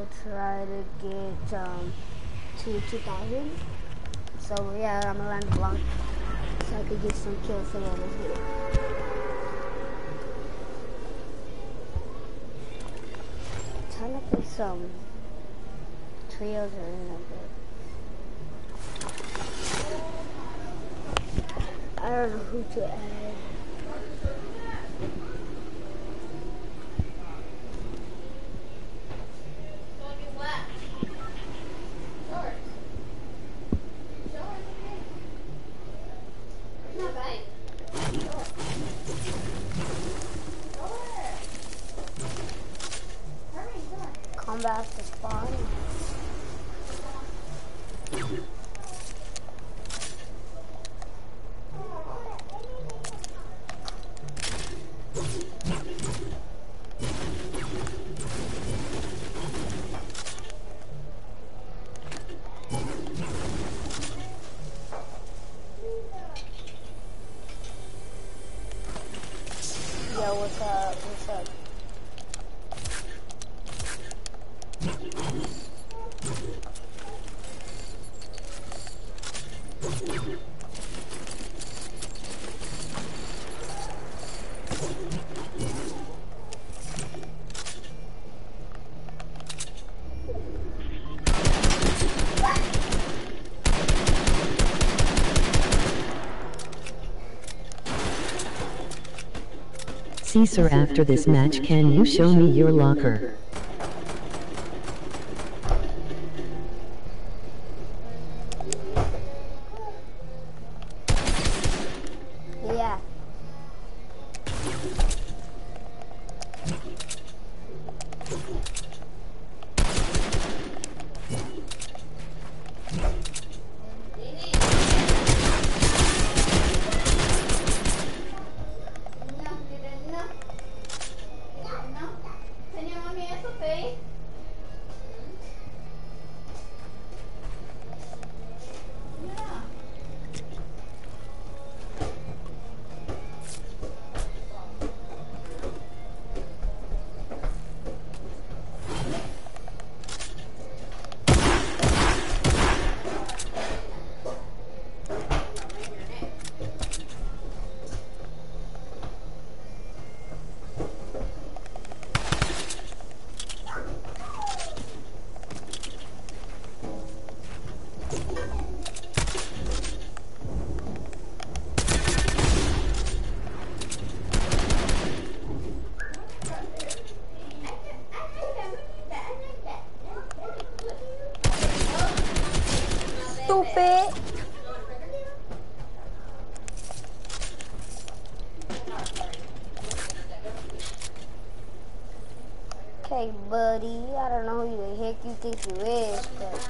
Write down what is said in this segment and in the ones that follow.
to try to get to 2,000. So yeah, I'm gonna land the block so I could get some kills for level 4. Trying to play some trios or anything. I don't know who to add. Combat to spawn. Yo, what's up? What's up? Caesar, after this match, can you show me your locker? Yeah. Stupid. Okay, buddy. I don't know who the heck you think you is, but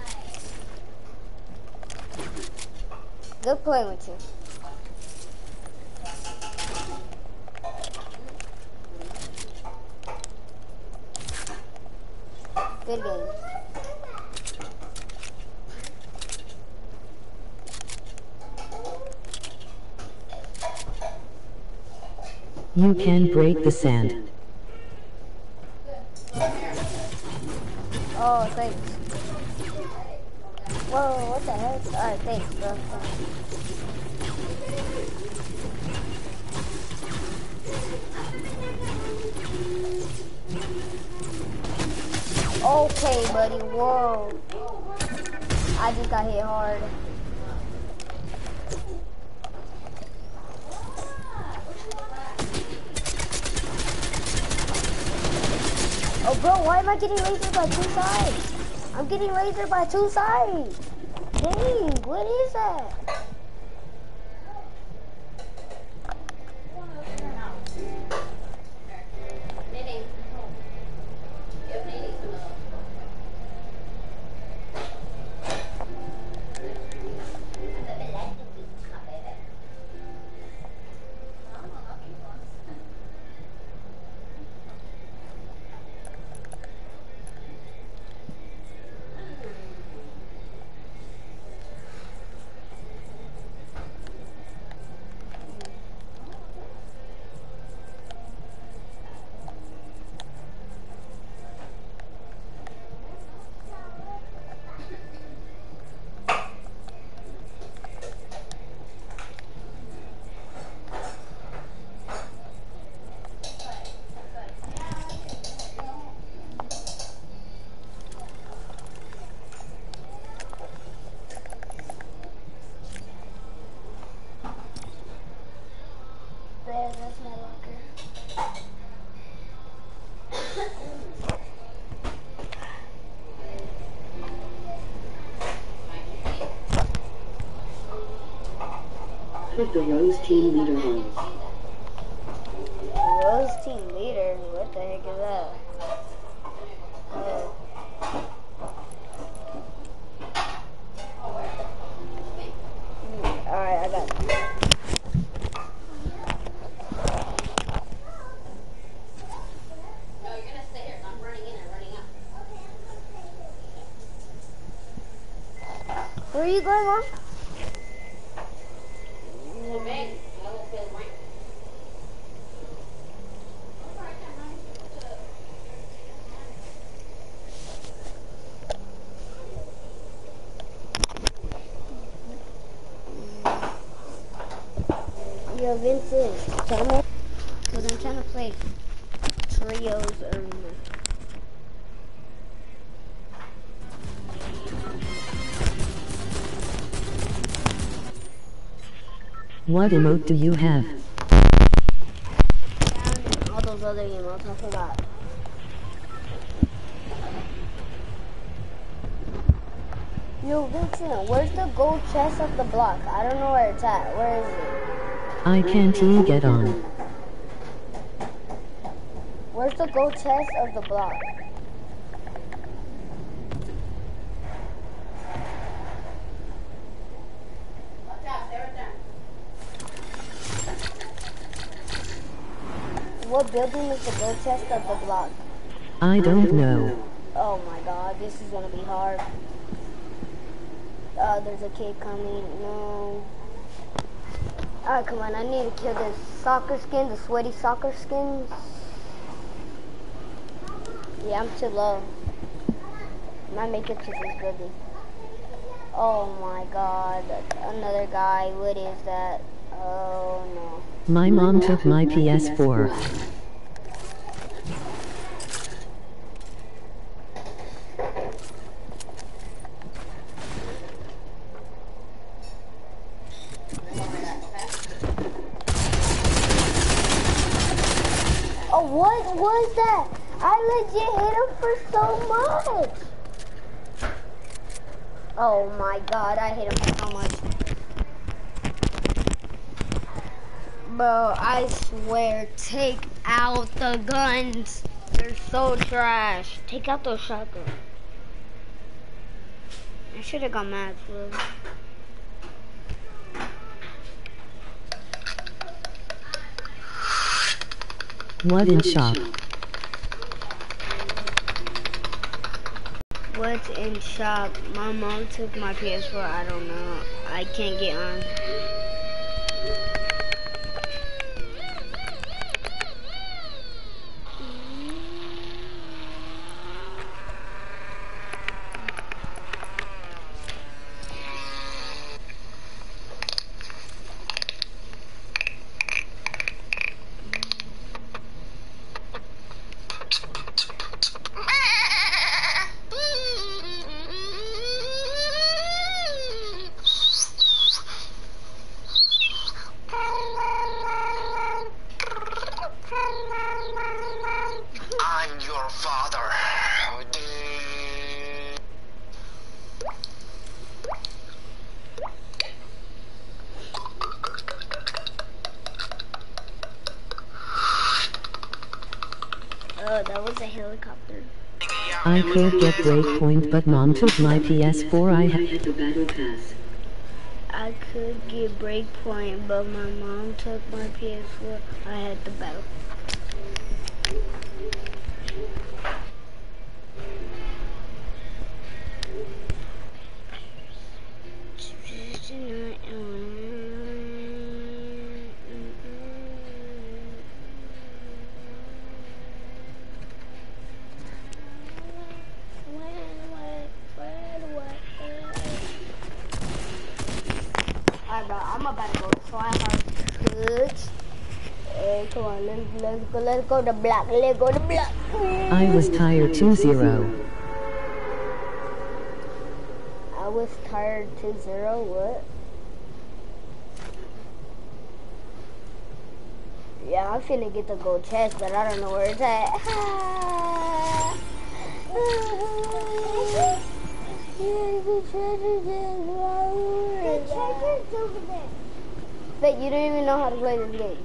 good playing with you. Good game. You can break the sand. Oh, thanks. Whoa, what the heck? Alright, thanks, bro. Okay, buddy. Whoa. I just got hit hard. Oh, bro, why am I getting lasered by 2 sides? I'm getting lasered by 2 sides. Dang, what is that? Put the Rose team leader on. Rose team leader? What the heck is that? Alright, I got it. No, you're gonna stay here. I'm running in and running out. Where are you going, Mom? Yo, Vincent, tell me. Because I'm trying to play Trios Arena. What emote do you have? And all those other emotes, I forgot. Yo, Vincent, where's the gold chest of the block? I don't know where it's at. Where is it? I can't get on. Where's the gold chest of the block? Watch out, stay right there. What building is the gold chest of the block? I don't know. Oh my god, this is gonna be hard. There's a kid coming. No. Alright, come on. I need to kill this soccer skin, the sweaty soccer skins. Yeah, I'm too low. Might make it to this building. Oh my god. Another guy. What is that? Oh no. My mom took my PS4. Oh, what was that? I legit hit him for so much. Oh my god, I hit him for so much. Bro, I swear, take out the guns. They're so trash. Take out those shotguns. I should have got mad for them. What in shop? What's in shop? My mom took my PS4. I don't know. I can't get on. I'm your father. Oh, that was a helicopter. I could get Breakpoint, but mom took my PS4. I had the battle pass. I could get Breakpoint, but my mom took my PS4. I had the battle. Alright, bro, I'm about to go try hard. Hey, come on, let's go to black. Let's go to black. I was tired 2-0. I was tired 2-0. What? Yeah, I'm finna get the gold chest, but I don't know where it's at. The treasure's over there. Bet you don't even know how to play this game.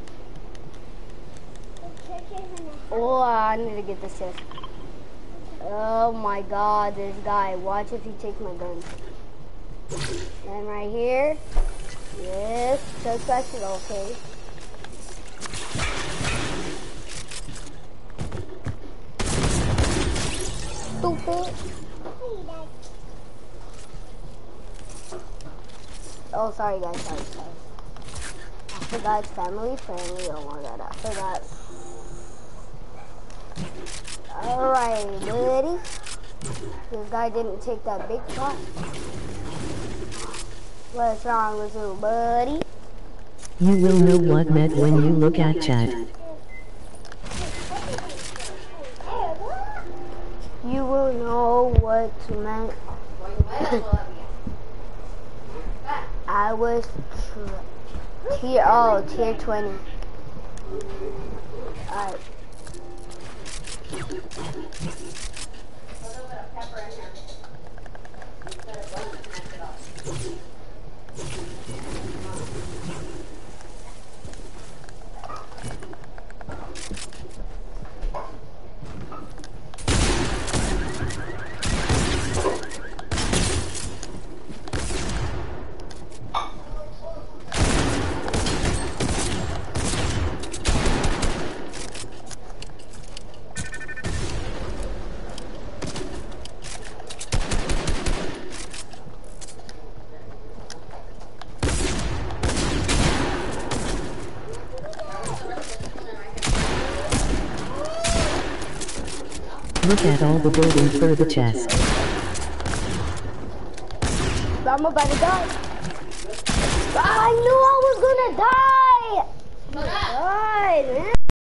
Oh, I need to get this chest. Oh my god, this guy. Watch if he takes my gun. And right here. Yes, chest basket, okay. Stupid. Oh, sorry guys, sorry. I forgot it's family friendly. Oh my god, I forgot. Alright, buddy. This guy didn't take that big shot. What's wrong with you, buddy? You will know what meant when you look at chat. You will know what meant. I was tier 20. Alright. Look at all the building for the chest. I'm about to die. I knew I was gonna die! Oh my god, man.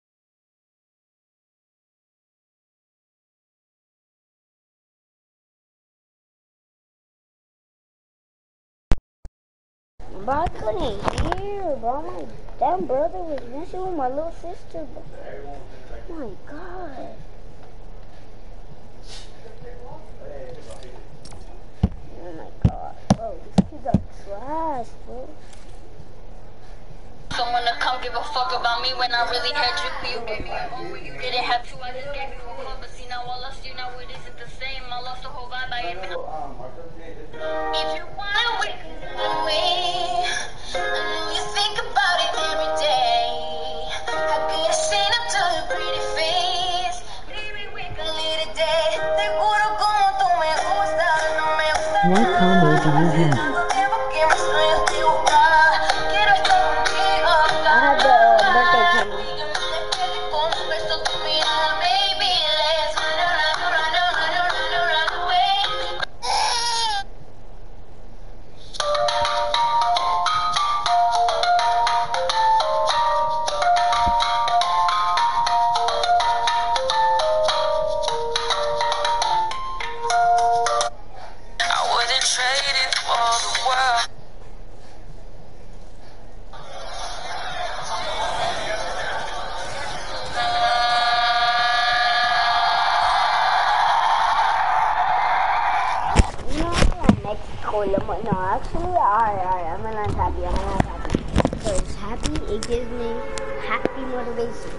But I couldn't hear, bro. My damn brother was messing with my little sister, bro. Oh my god. Oh my god, bro, these kids are trash, bro. Someone to come give a fuck about me when I really had you. You gave me a home when you didn't have to. I just gave you a hug, but see now I lost you. Now it isn't the same. I lost the whole vibe. I admit. If you wanna wake away, I know you think about it every day. How could I say up to your pretty face? Baby, we can lead a day. Seguro como tú me gustas, no me gusta. What combo do you have? I have the birthday camera. I wouldn't trade it for the world. No, actually, alright, I'm gonna land happy, Because happy, it gives me happy motivation.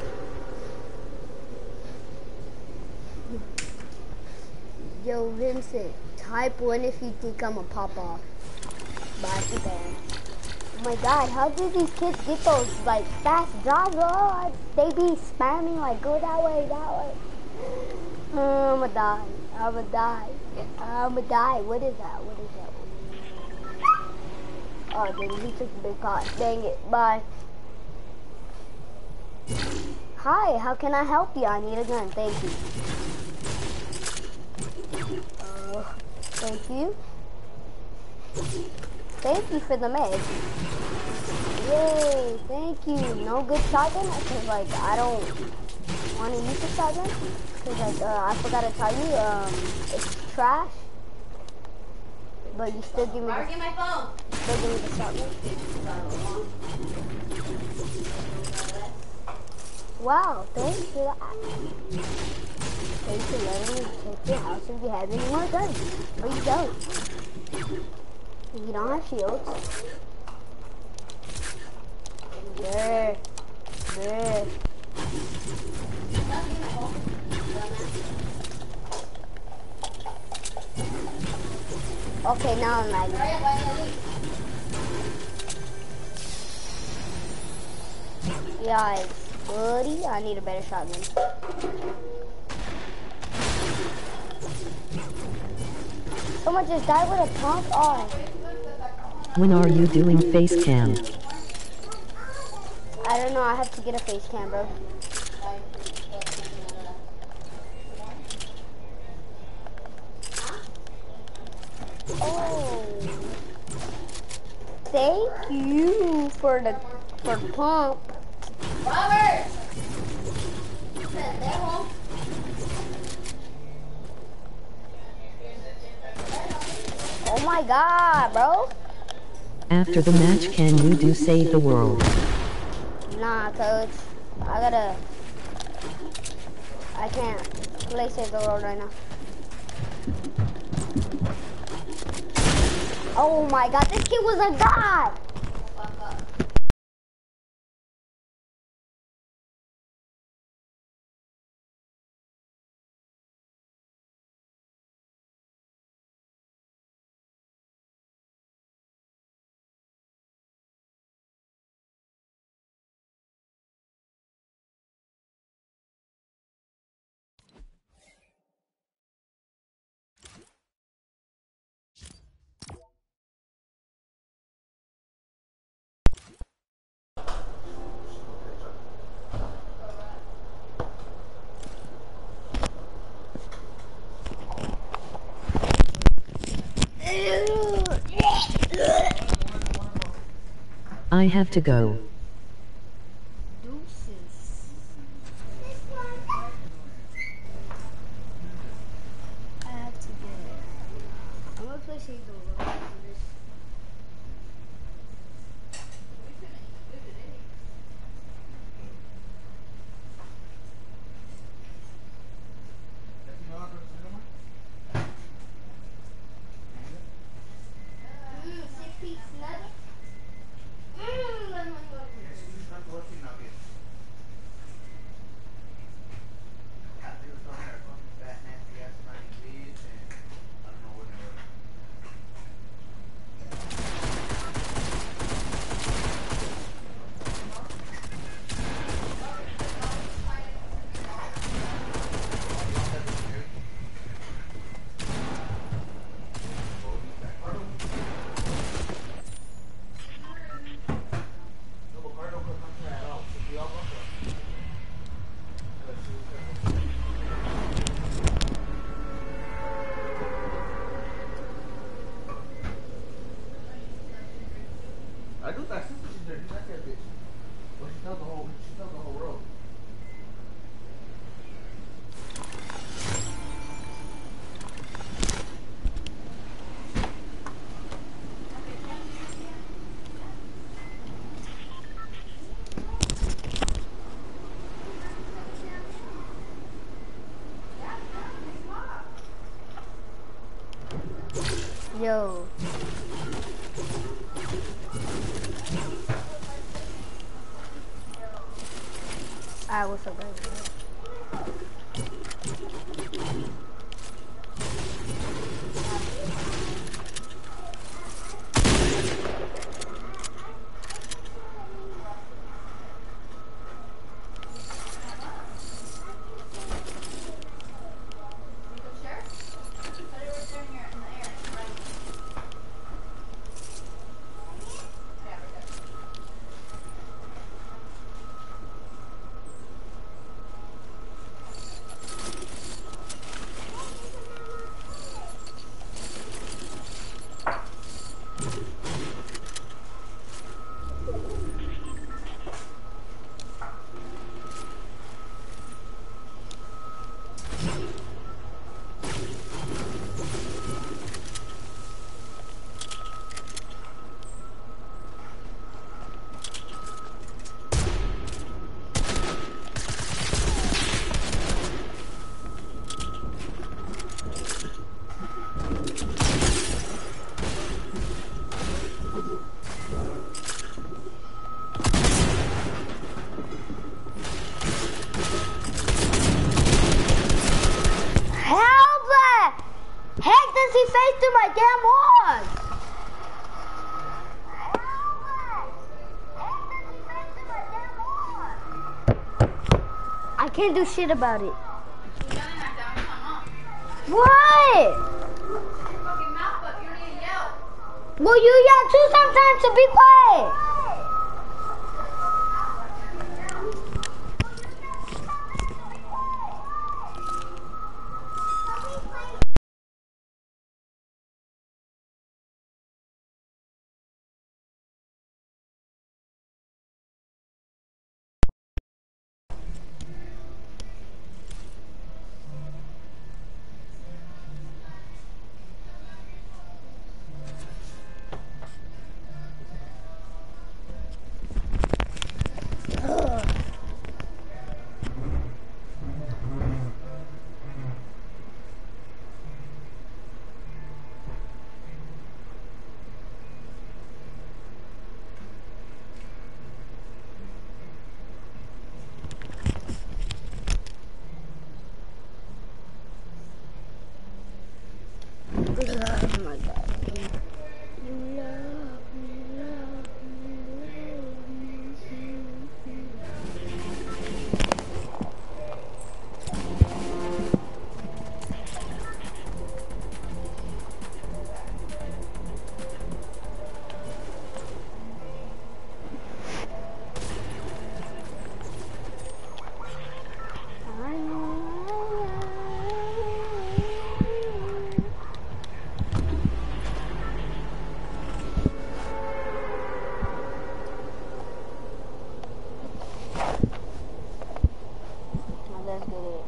Yo, Vincent, type 1 if you think I'm a pop off. Bye, too bad. Oh my god, how do these kids get those, like, fast jobs? Oh, they be spamming, like, go that way, that way. I'ma die. What is that? Oh, dude, he took the big pot. Dang it. Bye. Hi, how can I help you? I need a gun. Thank you. Thank you. Thank you for the med. Yay, thank you. No good shotgun? Because, like, I don't want to use the shotgun. Because, like, I forgot to tell you, it's trash. But you still give me Mark, get my phone. Still give me the shotgun. Wow, thanks for that. Thanks for letting me take your house if you have any more guns. Or you don't. You don't have shields. There. There. Okay, now I'm lagging. Yeah, buddy, I need a better shotgun. Someone just died with a pump. Oh. When are you doing face cam? I don't know, I have to get a face cam, bro. Oh. Thank you for the pump. Robert! Oh my god, bro. After the match, can you do save the world? Nah, coach. I can't play save the world right now. Oh my god, this kid was a god! I have to go. I have to get it. I'm gonna play save the world for this. I do that sister she's dirty, that's that bitch. But she tells the whole world. Yo. Alright, what's up, guys? face through my damn walls. I can't do shit about it. What? Well, you yell too sometimes, so be quiet. Oh my God. You love me, love me, let's get it.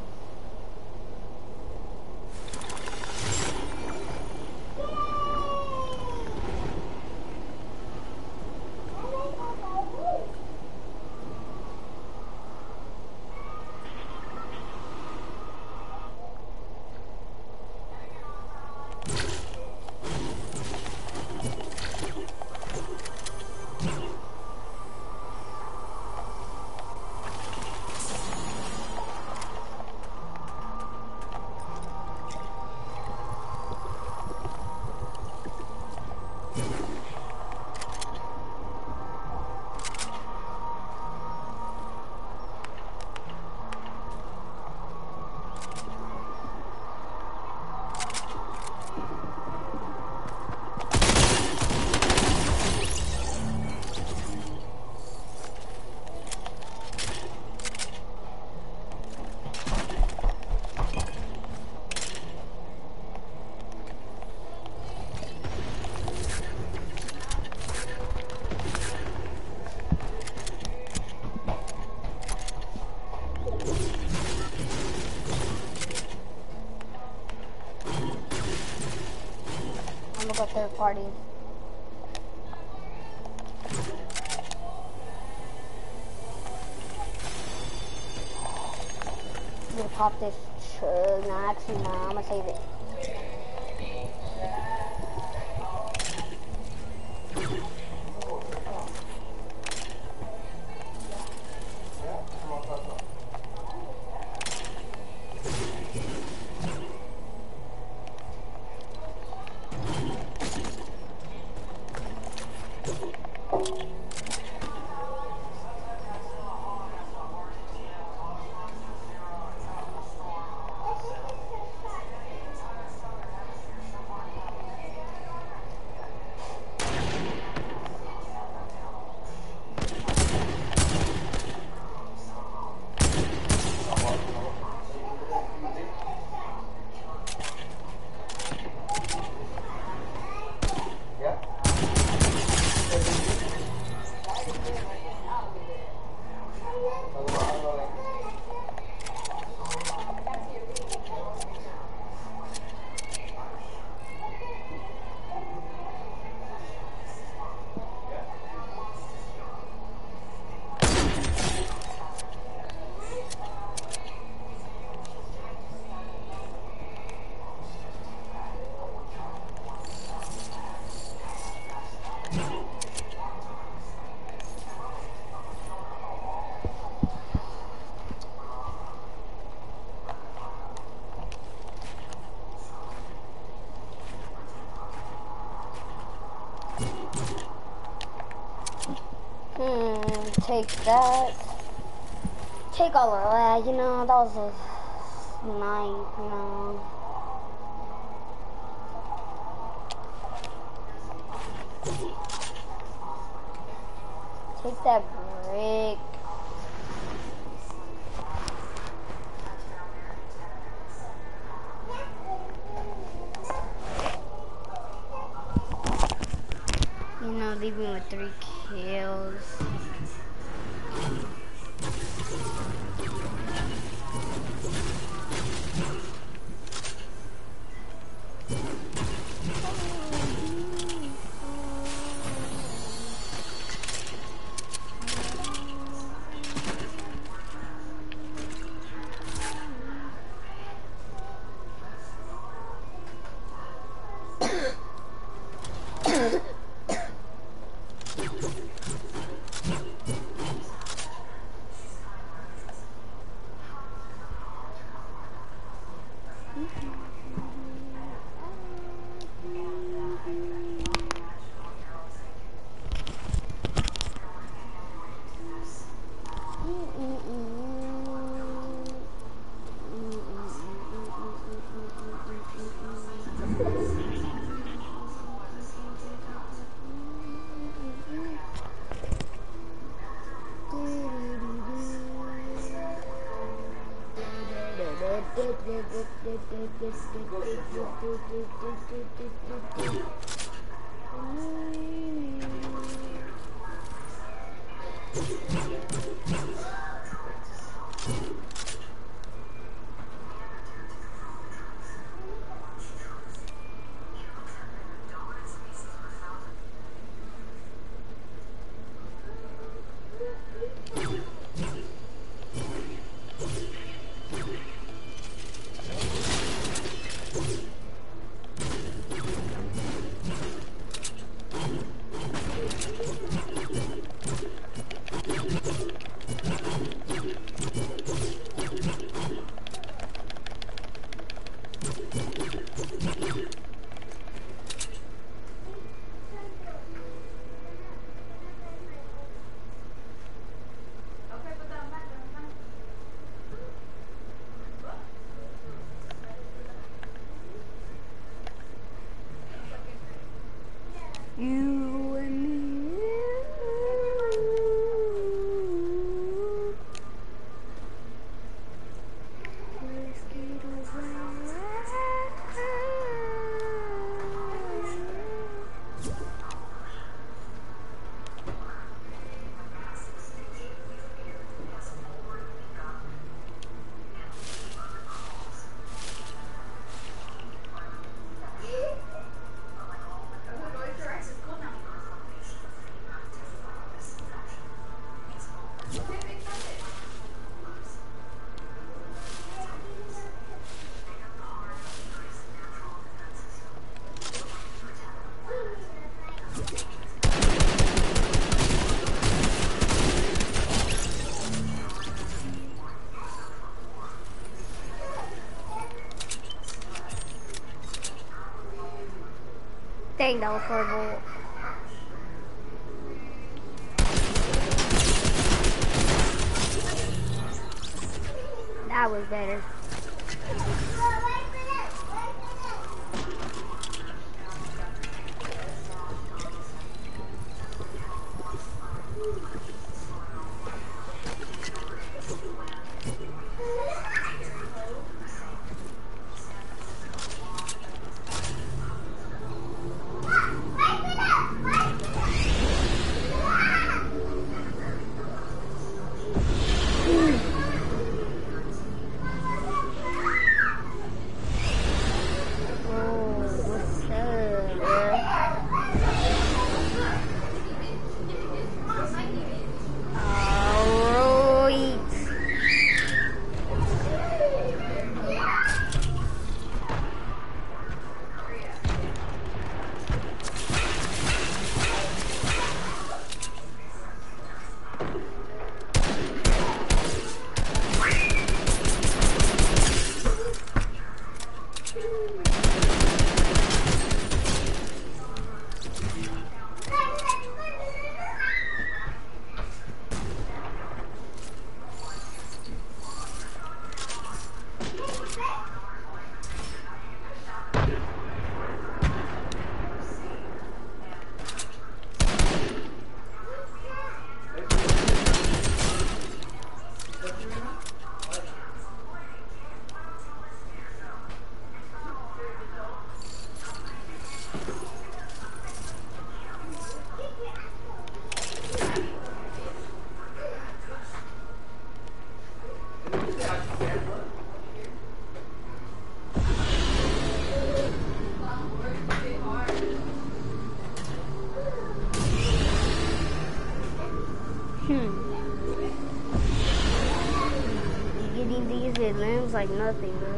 I'm gonna go third party. I'm gonna pop this. Nah, actually, nah. I'm gonna save it. take that. Take all of that, you know, that was a night, you know. Take that brick. You know, leave me with 3 kills. You and me. Dang, that was horrible. That was better. looks like nothing, bro.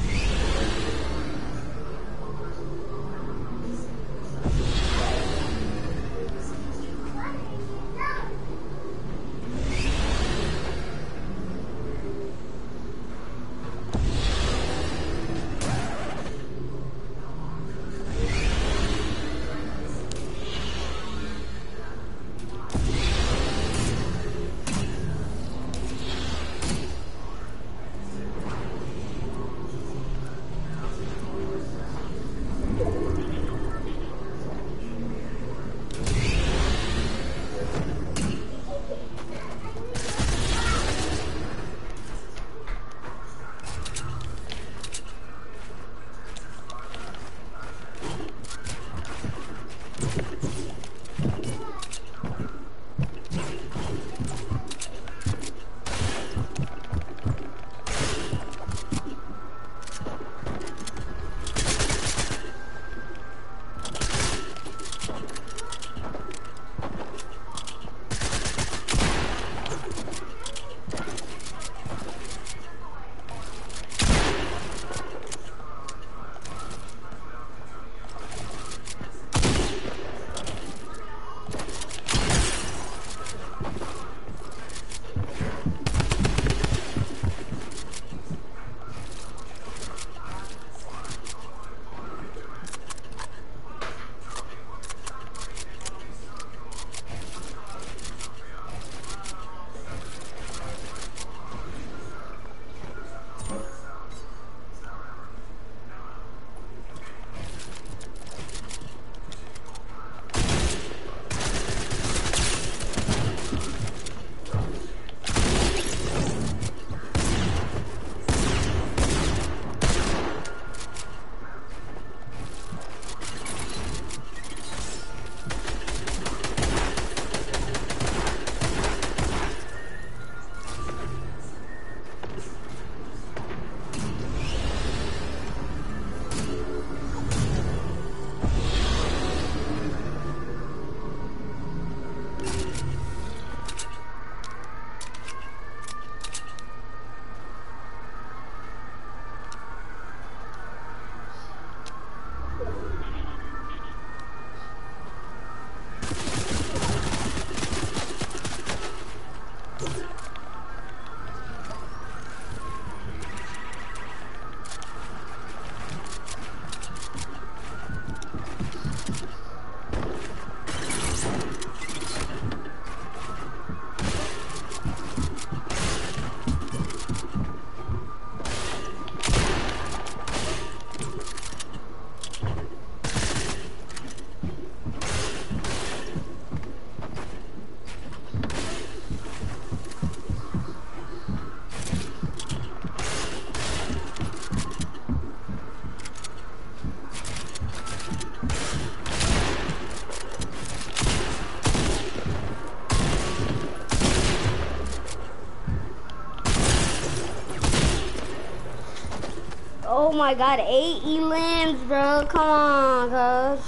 Oh my god, 8 elims, bro. Come on, cuz.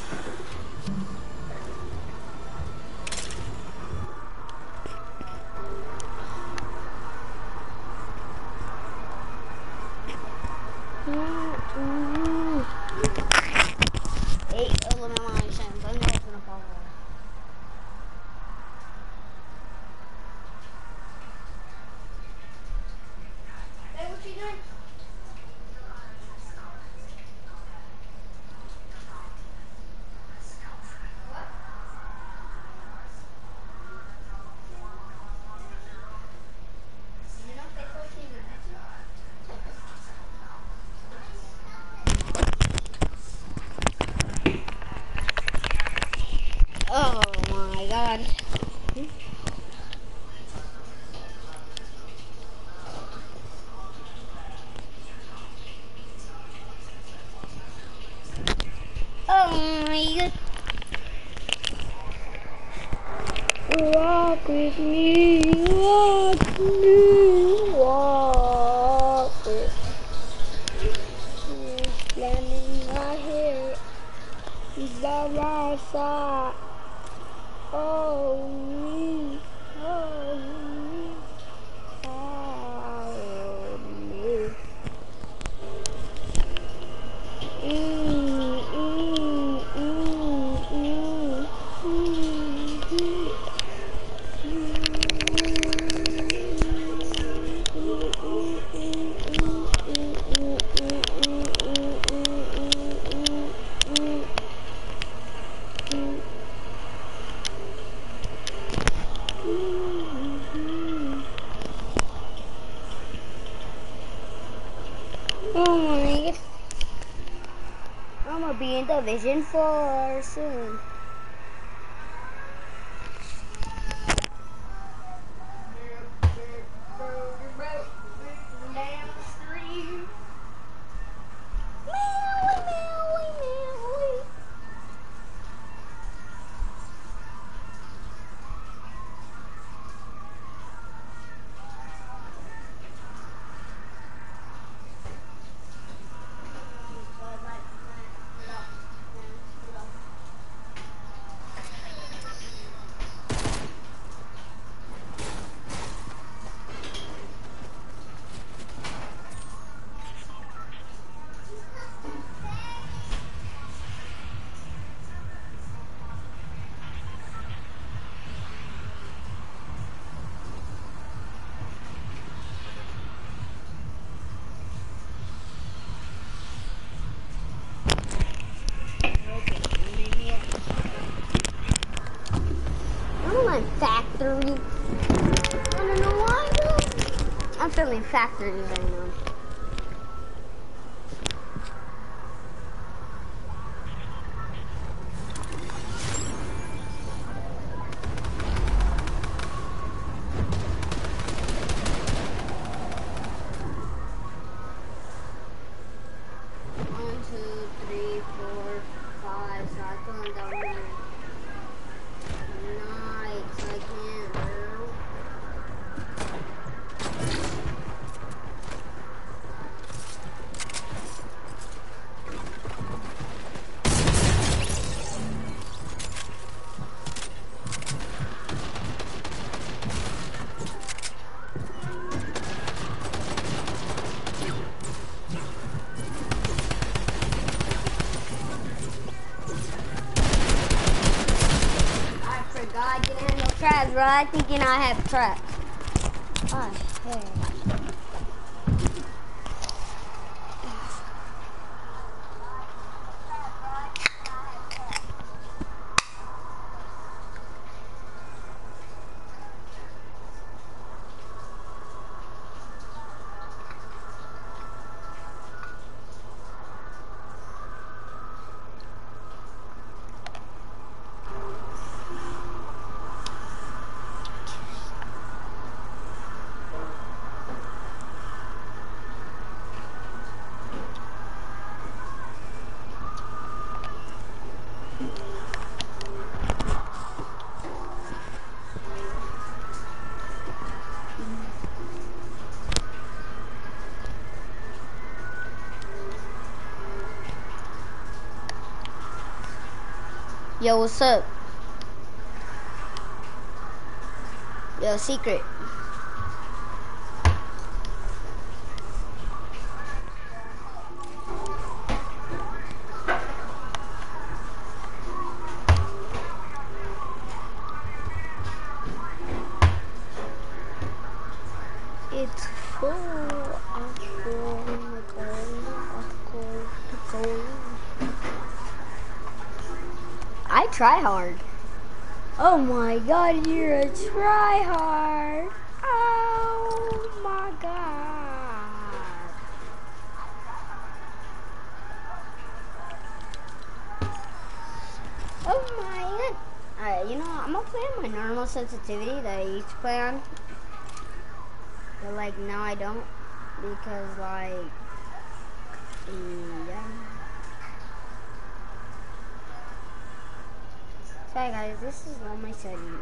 Oh my god. Oh my god. Walk with me, walk with me, walk with me. Slamming my hair, by my side. Oh me, oh me, oh me. Oh my god. I'm gonna be in Division 4 soon. Factory. I don't know why though. I'm feeling factory right now. One, two, three, four, five. So I couldn't down here. Nice, I can't, bro. I didn't have no traps, bro. I thinking I have traps. Oh, hey. Yo, what's up? Yo, secret. It's full of gold. I try hard. Oh my god, you're a try hard. Oh my god. Oh my god. Alright, you know, I'm gonna play on my normal sensitivity that I used to play on. But like now I don't, because like, yeah. Sorry guys, this is all my settings.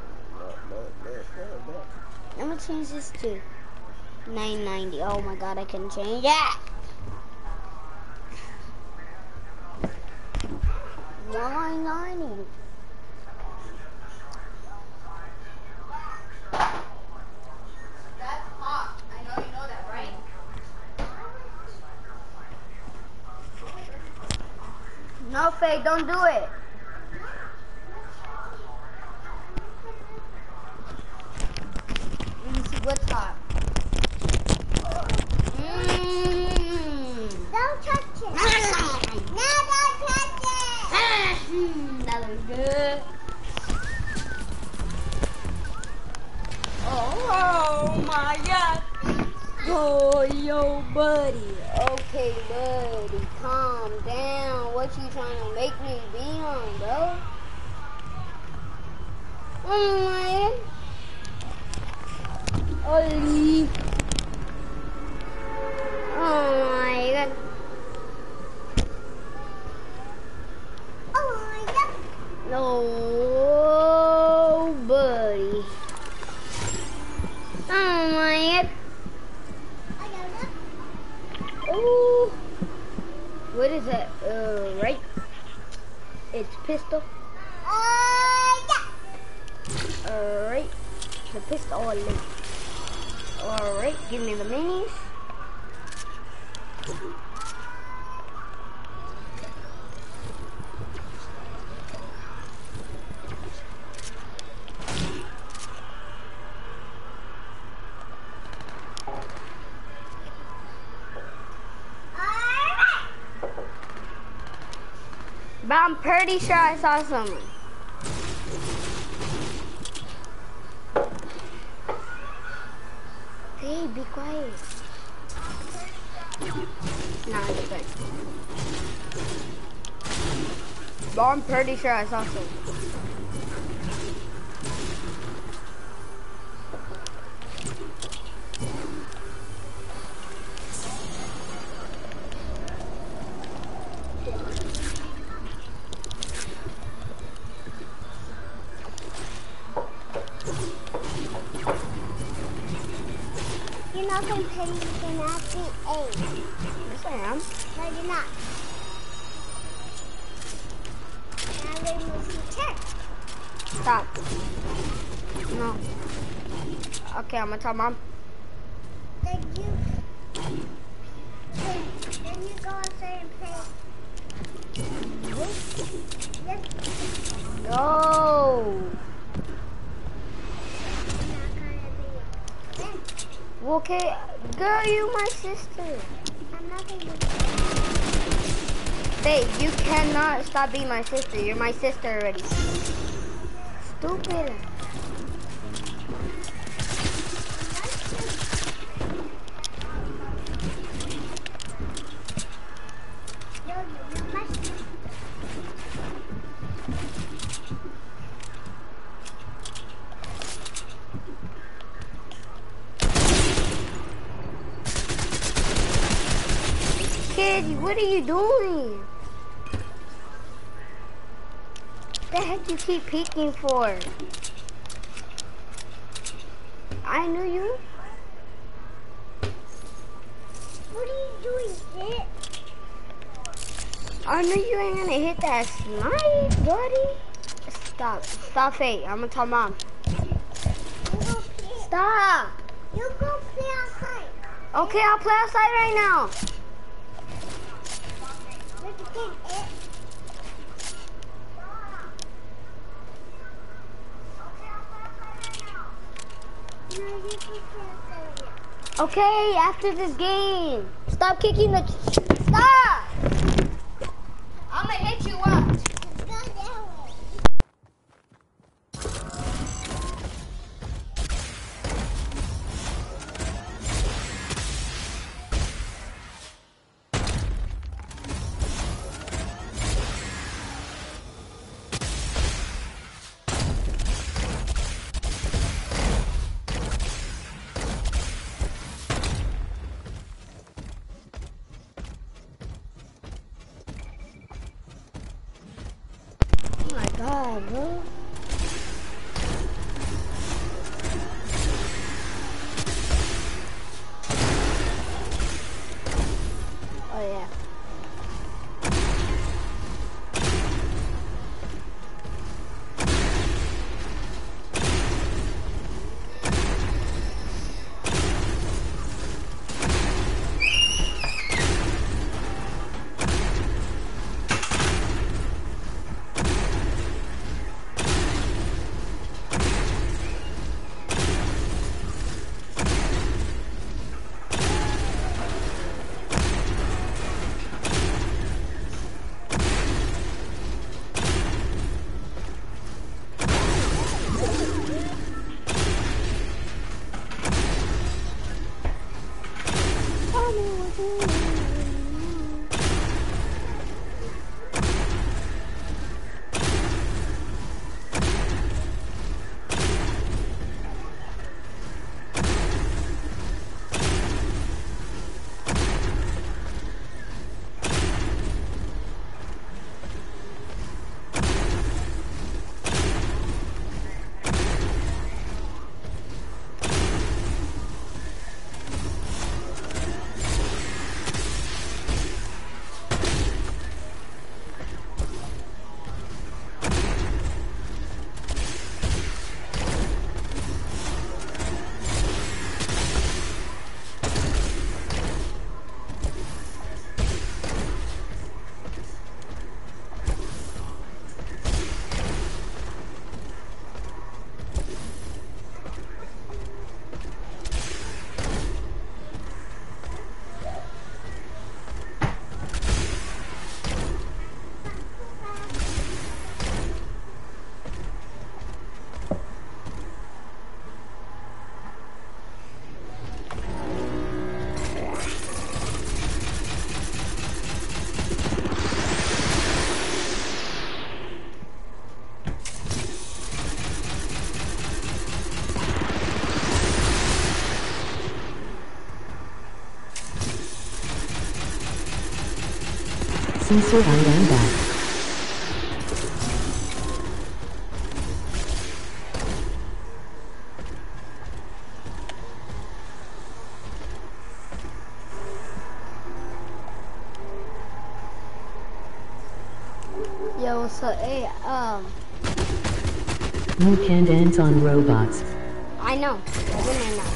I'm gonna change this to 990. Oh my god, I can change that. 990. That's hot. I know you know that, right? No, Faye, don't do it. Let me see what's hot. Don't touch it. No, don't touch it. That looks good. Oh my God. Oh, yo, buddy. Okay, buddy, calm down. What you trying to make me be on, bro? Oh my God. Ollie. Oh my God. Oh my God. No, buddy. Oh my God. I don't know. Oh, what is that? Right? It's pistol. Yeah. Alright, the pistol. Alright, give me the minis. But I'm pretty sure I saw someone. Hey, be quiet. Nah, it's good. But I'm pretty sure I saw someone. You're not going to pay me for nothing. Yes, I am. No, you're not. Now they move your turn. Stop. No. Okay, I'm gonna tell Mom. Then you go outside and play. Yes. No. You're not going to be a friend. Okay, girl, you my sister. I'm not going to be Babe, you cannot stop being my sister. You're my sister already. Stupid. Kid, what are you doing? The heck you keep peeking for? I knew you. What are you doing, Hit? I knew you ain't gonna hit that snipe, buddy. Stop, Faye. I'm gonna tell Mom. You go play. Stop. You go play outside. Okay, I'll play outside right now. Look again, Hit. No, you can play outside right now. Okay, after this game. Stop kicking the... Stop! I'm gonna hit you up. Let's go that way. Oh my God, bro. Oh yeah. Sir, I am back. Yo, what's up? Hey, You can dance on robots. I know. I've been there now.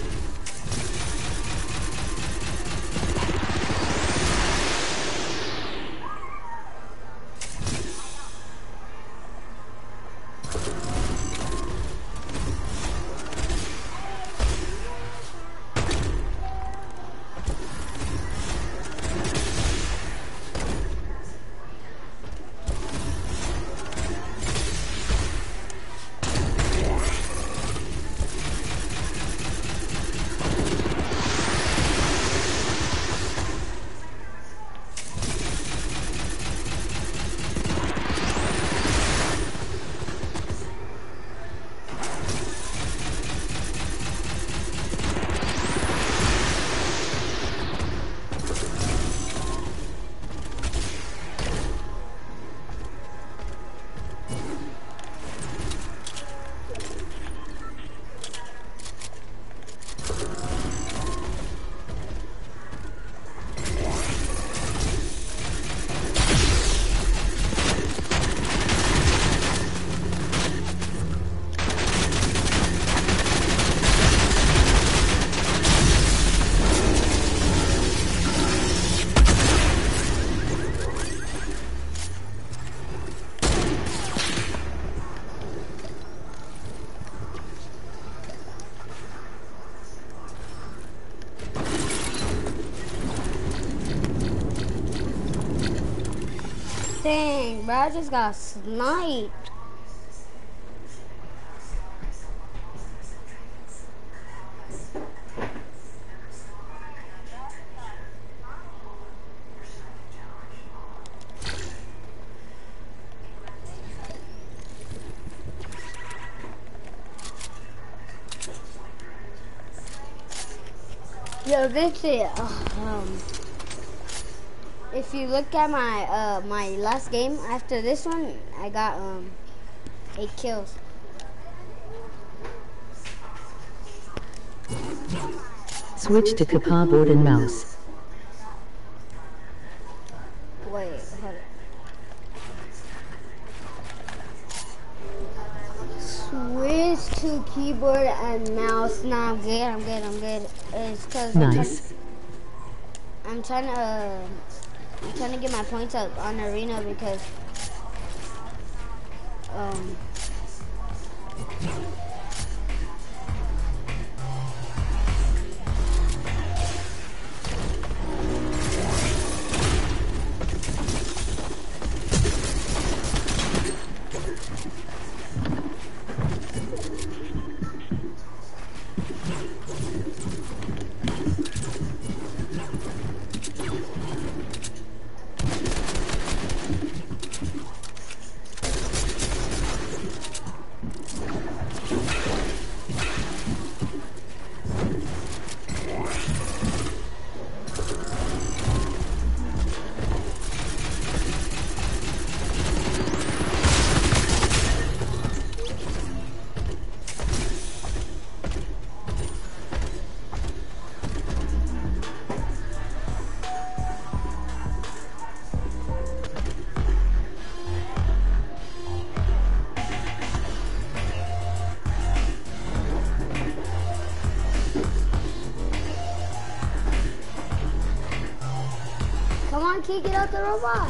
Dang, bro, I just got sniped. Yo, Vincent, if you look at my my last game after this one, I got 8 kills. Switch to keyboard and mouse. Wait, hold on. Switch to keyboard and mouse. Nah, I'm good. It's cause Nice. I'm trying to get my points up on arena because come on, kid, get out the robot.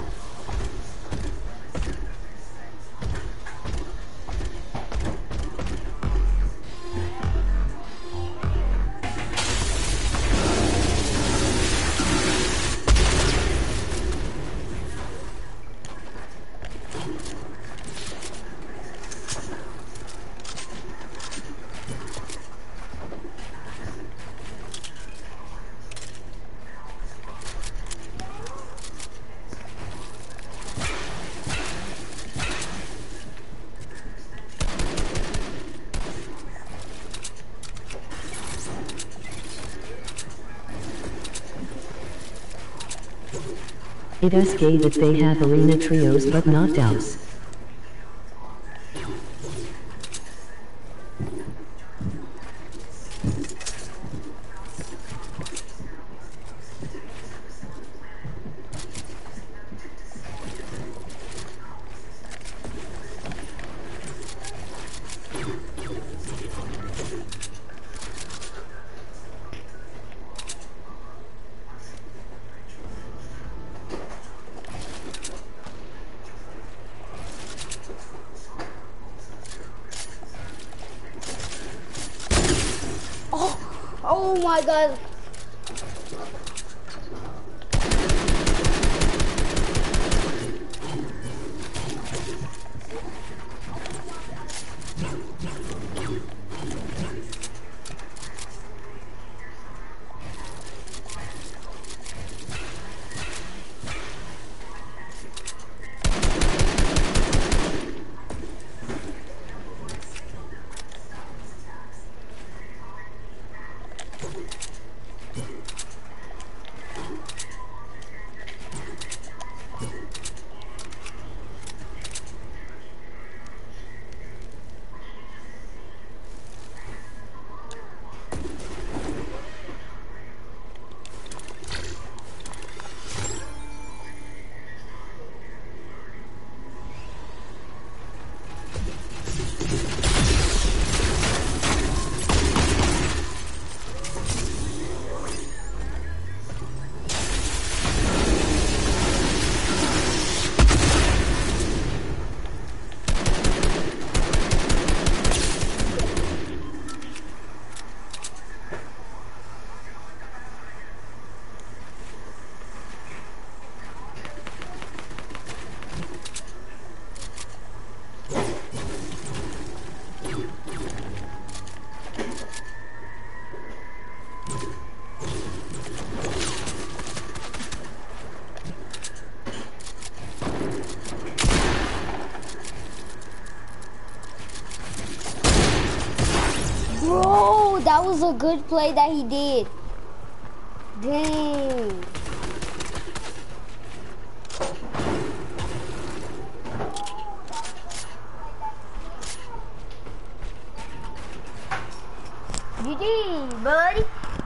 It is gay that they have arena trios but not doubs. Oh my god. Bro, that was a good play that he did. Dang. GG, buddy.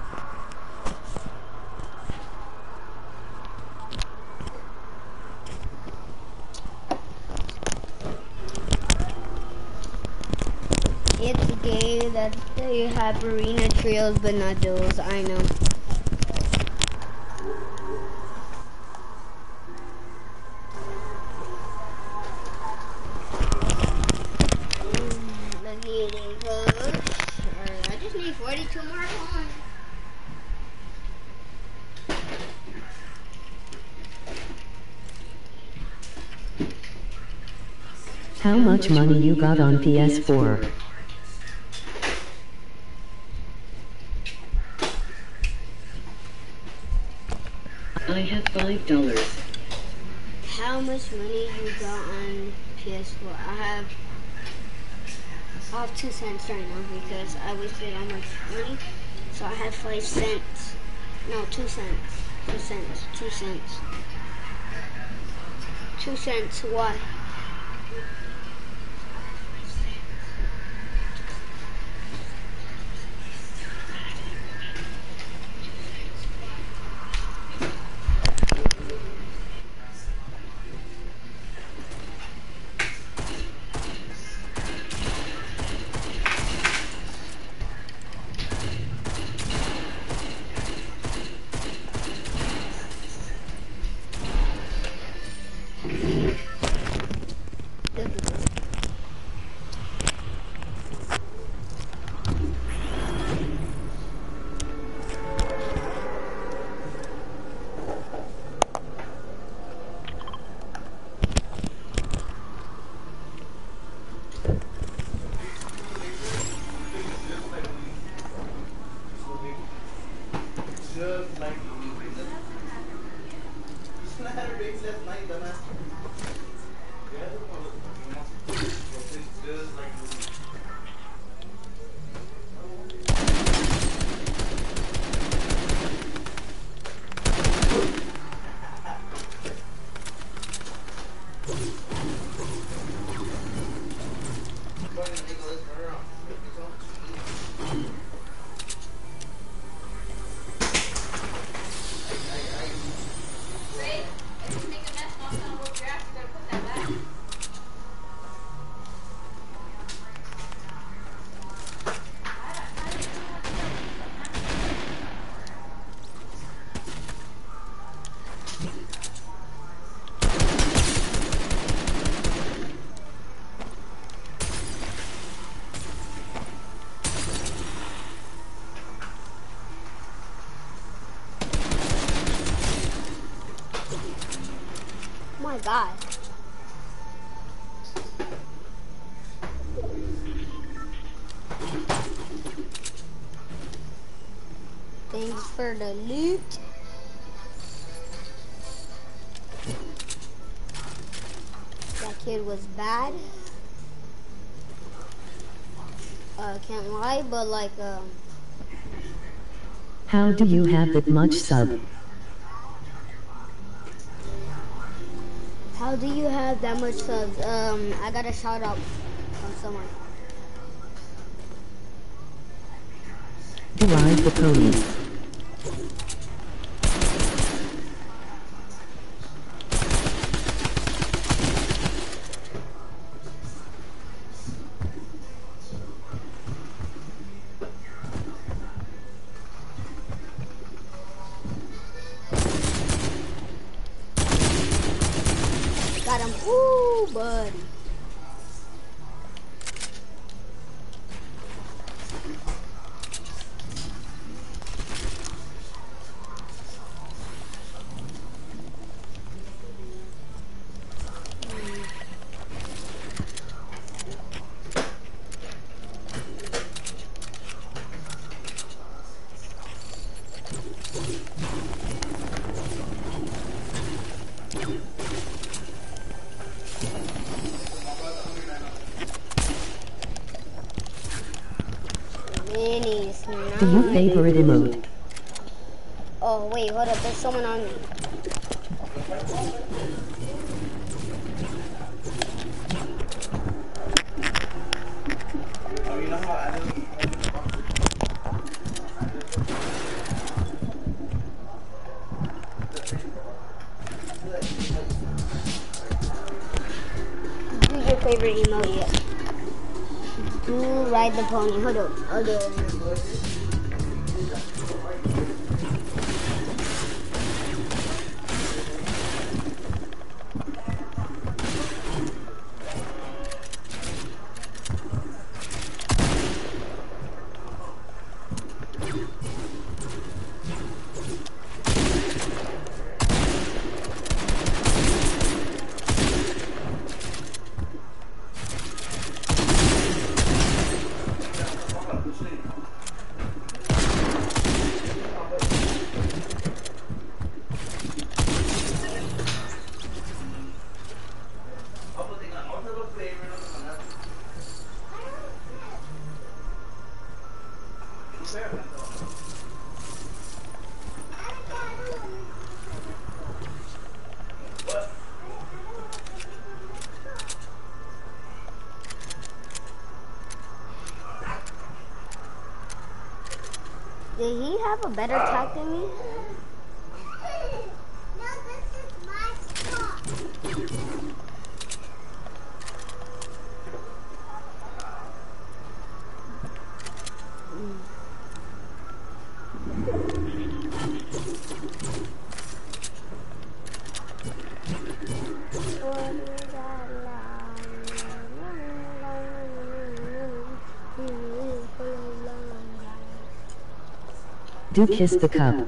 It's gay that they have arena trios but not duels, I know. Look at it, I just need 42 more points. How much money you got on PS4? I have $5. How much money you got on PS4? I have 2 cents right now because I wasted all my money. So I have 5 cents. No, 2 cents. 2 cents. 2 cents. 2 cents. Why? Wait, if you make a mess, mom's gonna whoop your ass. You gotta put that back. Oh my god. Thanks for the loot. That kid was bad. Can't lie, but like, How do you have that much sub? how do you have that much subs? I got a shout out from someone. Deride the ponies. Got him. Ooh, buddy. Minis. Do you favorite emote? Oh, wait, hold up. There's someone on me. Who's your favorite emote yet? Do ride the pony. Hold up. Hold up. Did he have a better tech than me? No, this is my spot. Do kiss the cup.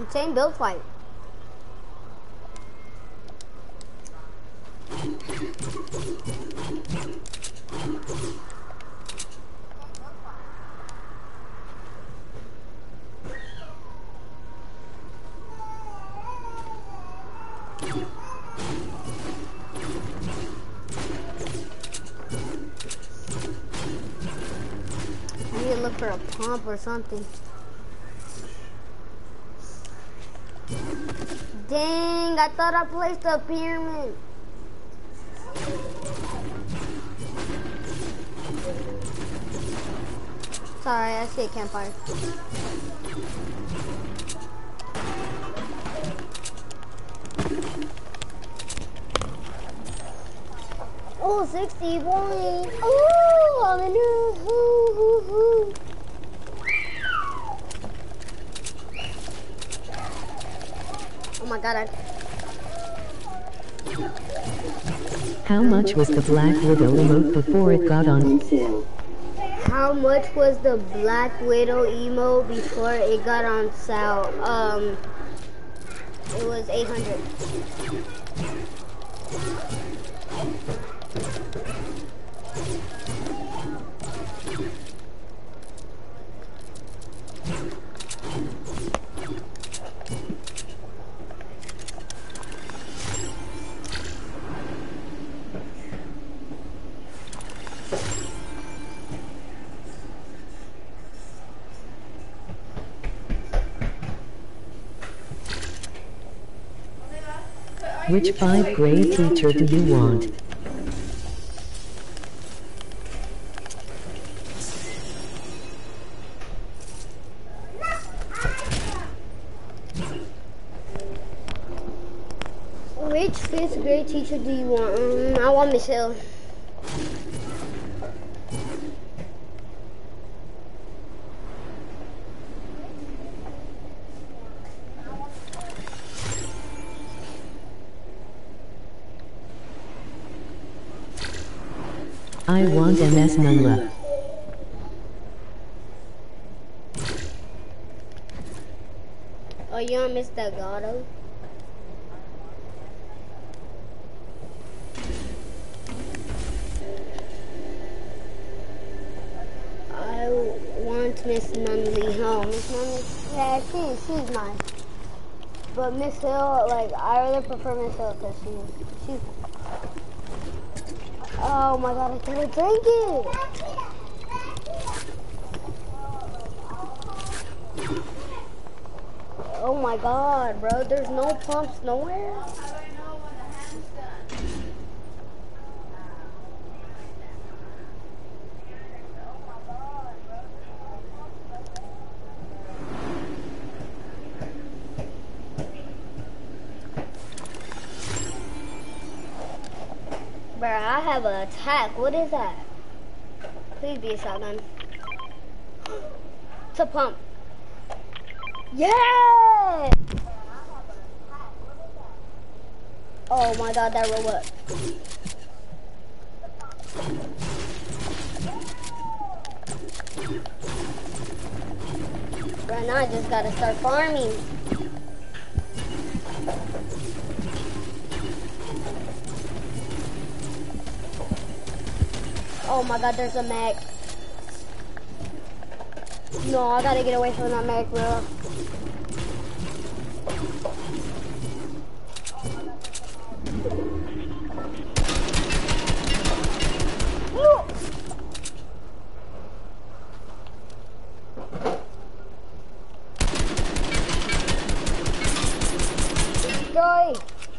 Same build fight. I need to look for a pump or something. Dang, I thought I placed a pyramid. Sorry, I see a campfire. Oh, 61. Oh, hallelujah. Oh my god, How much was the Black Widow emote before it got on sale? How much was the Black Widow emote before it got on sale? It was 800. Which 5th grade teacher do you want? Which 5th grade teacher do you want? I want Michelle. I want MS Nunla. Oh, you want Miss Delgado? I want Miss Nunley. Oh, Miss Nunley. Yeah, she's nice. But Miss Hill, like, I really prefer Miss Hill because she's. Oh my god, I can't drink it! Oh my god, bro, there's no pumps nowhere? Bro, I have an attack. What is that? Please be a shotgun. It's a pump. Yeah! Oh my god, that robot. Right now I just gotta start farming. Oh my god, there's a mag. No, I gotta get away from that mag, bro. No! Destroy!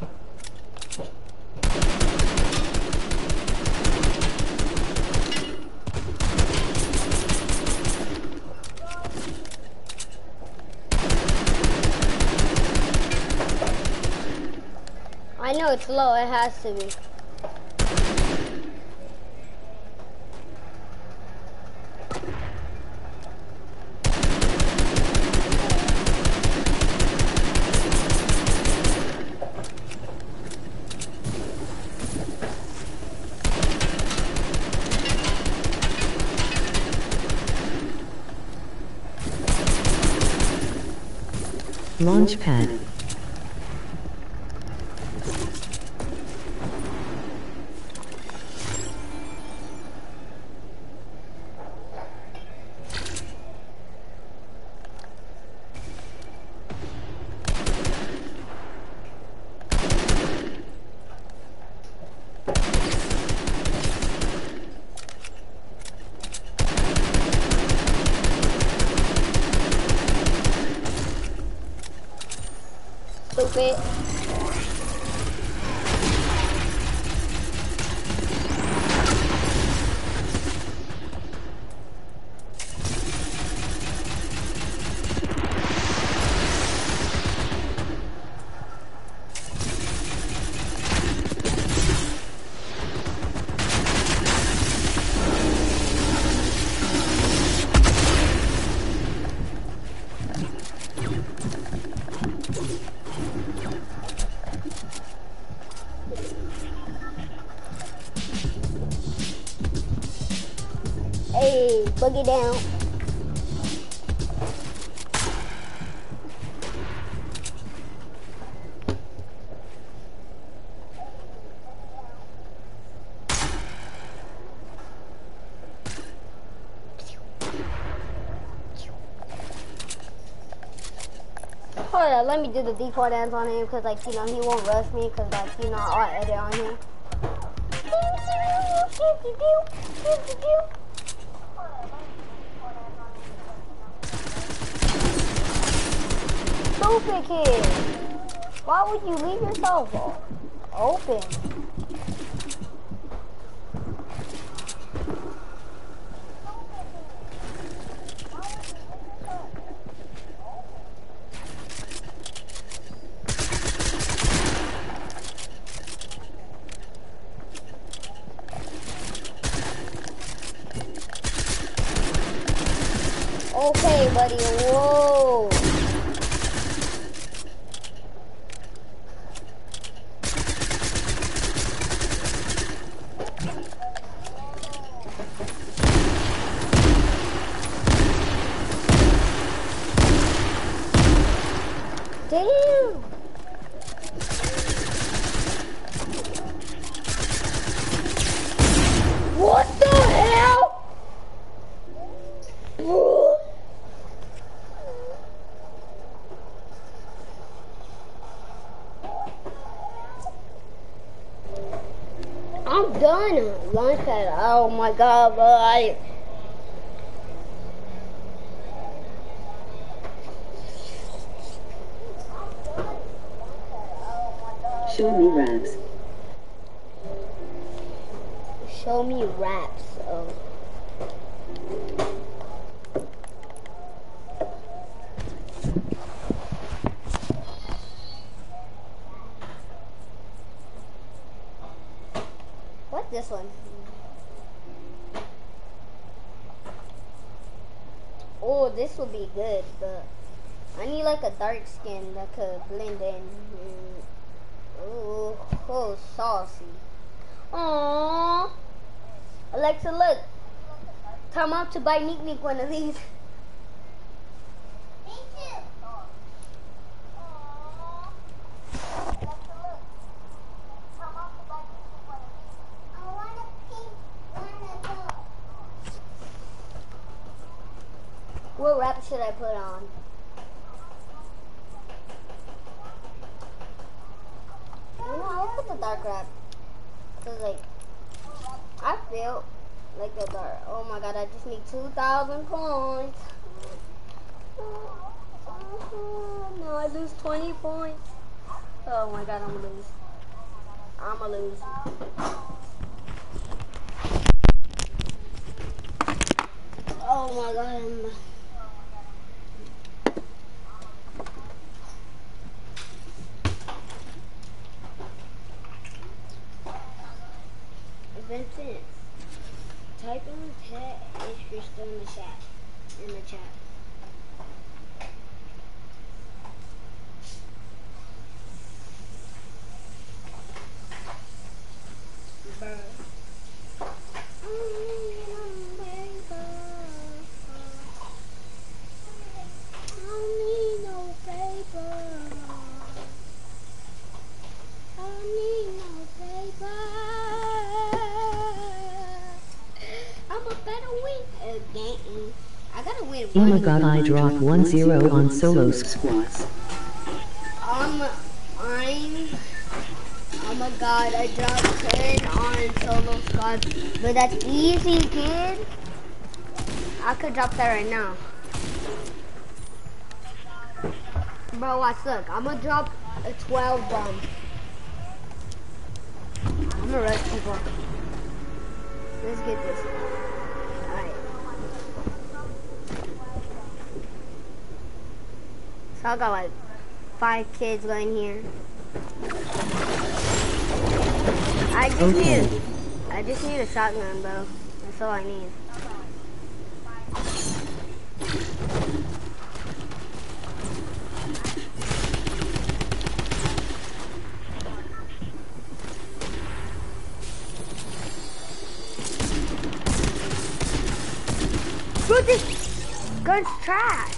I know it's low, it has to be. Launchpad. Stupid. Hey, boogie down. Hold on, let me do the default dance on him because, like, you know, he won't rush me because, like, you know, I'll edit on him. Stupid kid. Why would you leave yourself open? Okay, buddy. Whoa. Damn. What the hell? I'm done. Launchpad. Oh my god, bro. Show me raps. Show me raps. Oh. What's this one? Oh, this would be good, but I need like a dark skin that could blend in. Ooh, oh, saucy. Aww. Alexa, look. Time out to buy Neek Neek one of these. Me too. I want a pink one of those. What rap should I put on? No, I'll put the dark rap. Cause like, I feel like a dark. Oh my god, I just need 2,000 points. No, I lose 20 points. Oh my god, I'm gonna lose. I'm gonna lose. Oh my god, Vincent, type in pet if you're still in the chat. Bruh. I don't need no paper. I gotta win Oh my one. god, I dropped 1-0 on solo squats. Oh my god, I dropped 10 on solo squad. But that's easy, kid. I could drop that right now. Bro, watch, look. I'm gonna drop a 12 bomb. I'm gonna rush people. Let's get this. Alright. So I got like 5 kids going here. I just need a shotgun, bro. That's all I need. Bro, this gun's trash.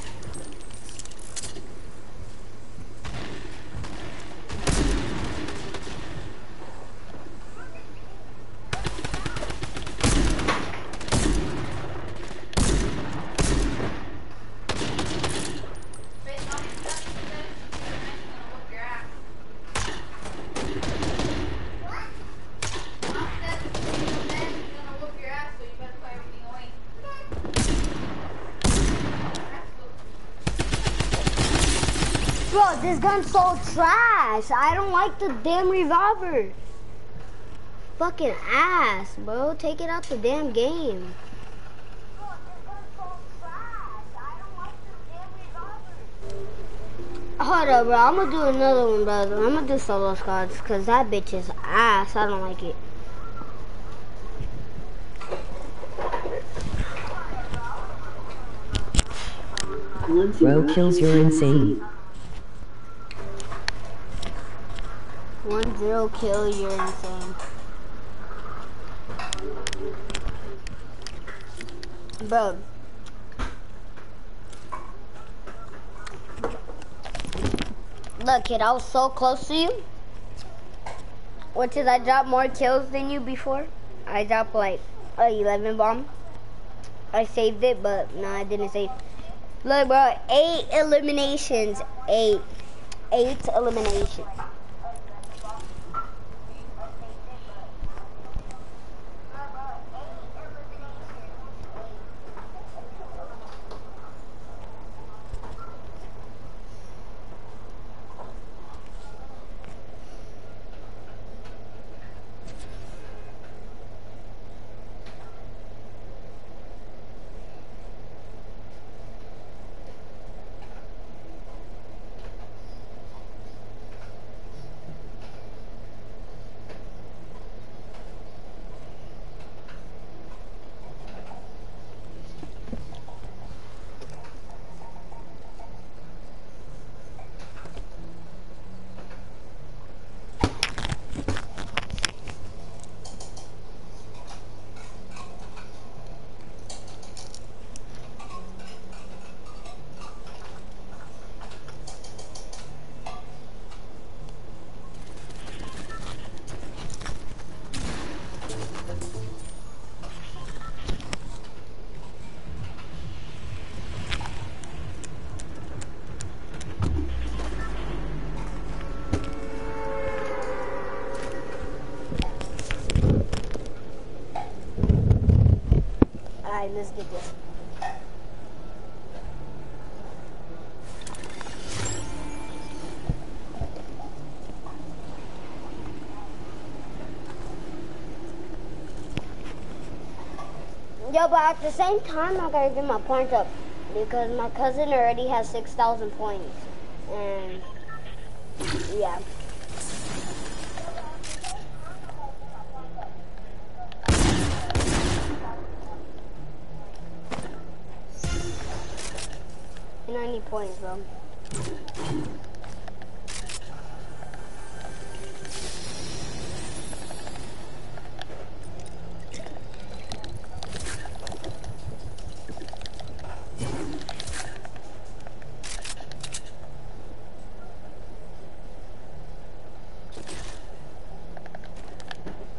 Bro, this gun's so trash. I don't like the damn revolver. Fucking ass, bro. Take it out the damn game. Hold up, bro. I'm gonna do another one, brother. I'm gonna do solo squads because that bitch is ass. I don't like it. Bro kills, you're insane. 1-0 kill, you're insane. Bro. Look, kid, I was so close to you. Which is I dropped more kills than you before. I dropped like a 11 bomb. I saved it, but no, I didn't save. Look, bro, 8 eliminations. 8 eliminations. Alright, let's get this. Yo, but at the same time, I gotta get my points up because my cousin already has 6,000 points, and yeah. And I need points, bro.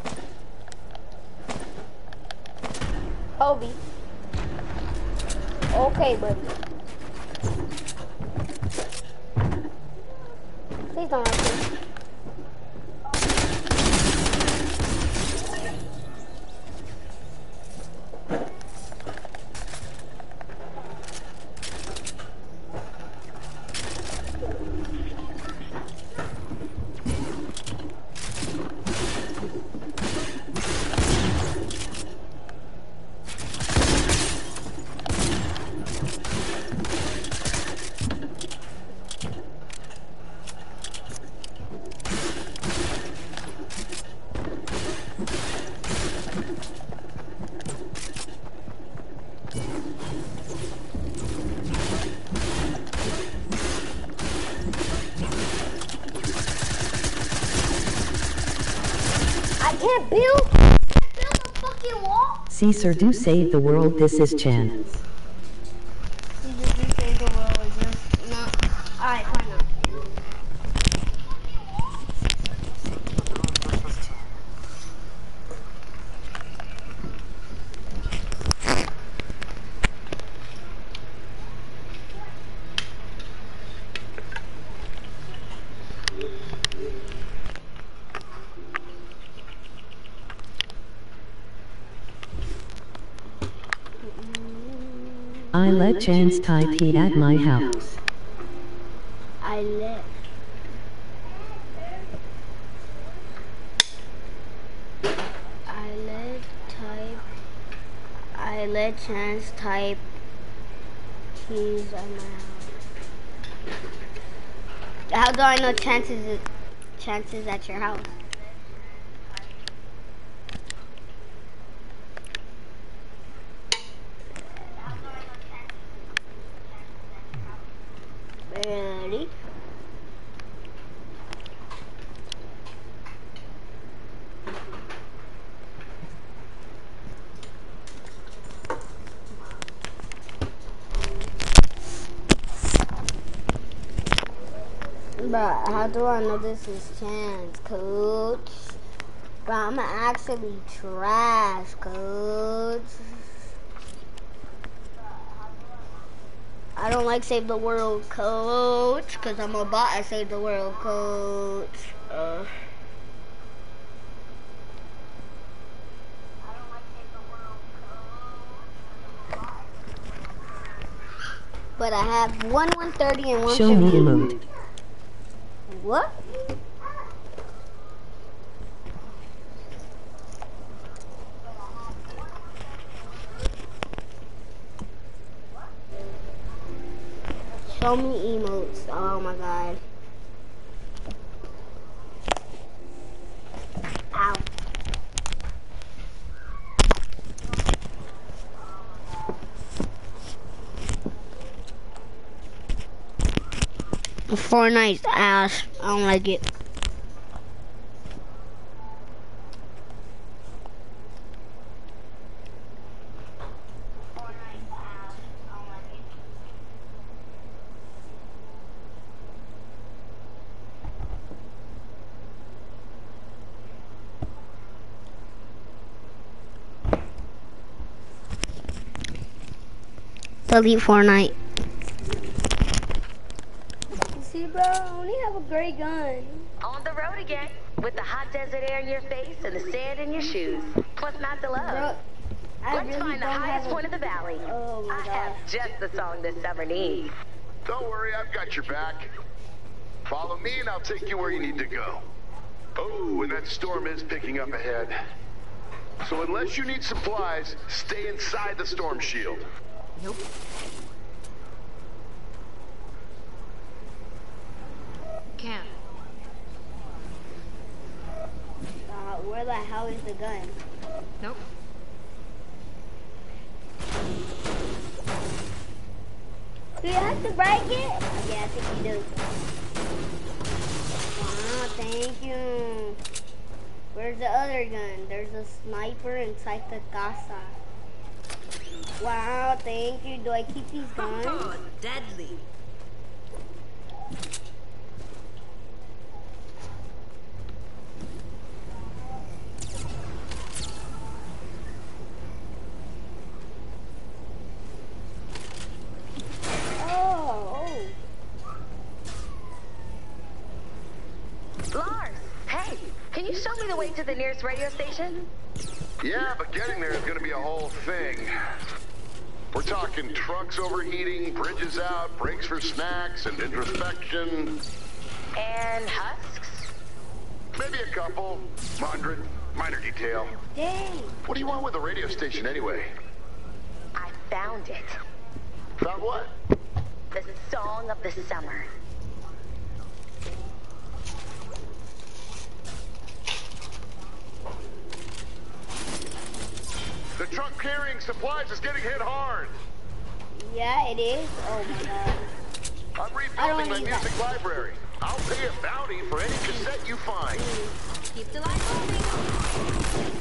Kobe. Okay, buddy. Please don't rush me. I can't build a fucking wall. Caesar do save the world, this is Chance. You just do save the world, it's just not. Alright, fine now. I let Chance type he at my house. I let Chance type keys on my house. How do I know chances at your house? Ready? But how do I know this is Chance, coach? But I'm actually trash, coach. I don't like Save the World, coach, because I'm a bot at Save the World, coach. But I have 130 and 150. Show me emote. What? Show me emotes. Oh my god. Ow. Fortnite's ass. I don't like it. Delete Fortnite. See, bro, I only have a great gun. On the road again, with the hot desert air in your face and the sand in your shoes. Plus maps of love. Bro, Let's find the highest point of the valley. Oh my I god. have just the song this summer needs. Don't worry, I've got your back. Follow me and I'll take you where you need to go. Oh, and that storm is picking up ahead. So unless you need supplies, stay inside the storm shield. Nope. Can't. Where the hell is the gun? Nope. Do you have to break it? Yeah, I think you do. Wow, thank you. Where's the other gun? There's a sniper inside the casa. Wow, thank you. Do I keep these guns? Oh, deadly. show me the way to the nearest radio station? Yeah, but getting there is going to be a whole thing. We're talking trucks overheating, bridges out, breaks for snacks, and introspection. And husks? Maybe a couple, 100, minor detail. Dang. What do you want with the radio station anyway? I found it. Found what? The song of the summer. The truck carrying supplies is getting hit hard. Yeah, it is. Oh my god. I'm rebuilding my music library. I'll pay a bounty for any cassette you find. Keep the light moving.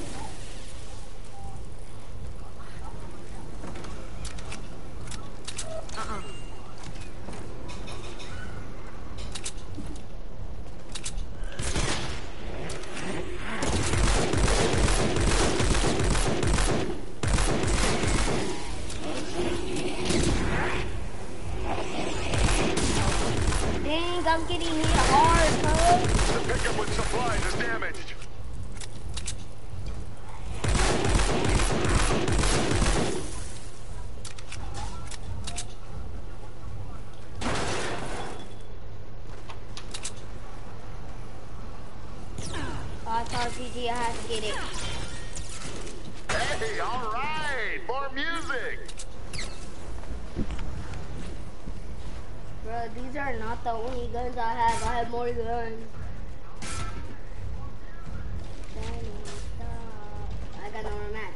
Dang, I'm getting hit hard, bro. The pickup with supplies is damaged. RPG, I have to get it. Hey, all right, more music. Bro, these are not the only guns I have. I have more guns. I got no more match.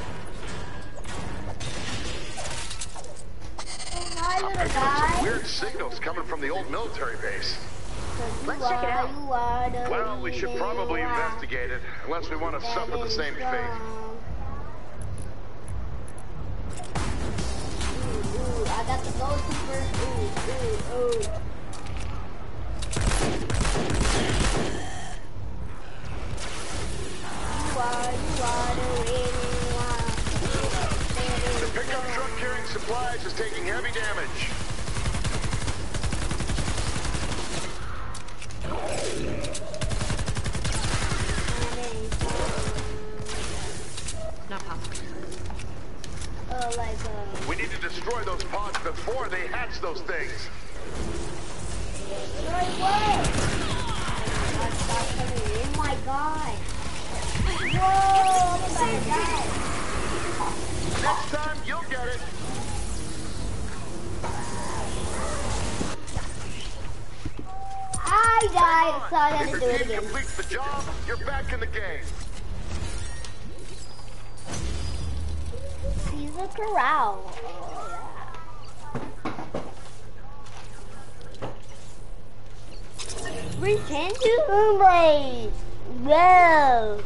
Oh, hi, little Some guy. weird signals coming from the old military base. Let's check it out. Well, we should probably investigate it, unless we want to suffer the same fate. Ooh, I got the gold super. Ooh. You are the winning one. The pickup truck carrying supplies is taking heavy damage. Not possible. We need to destroy those pods before they hatch those things. Destroy what? Oh my god. Whoa, I'm about to die. Next time, you'll get it. I died, so I had If to do your it team again. completes the job, you're back in the game. Caesar Corral. We can do Moonblade. Whoa.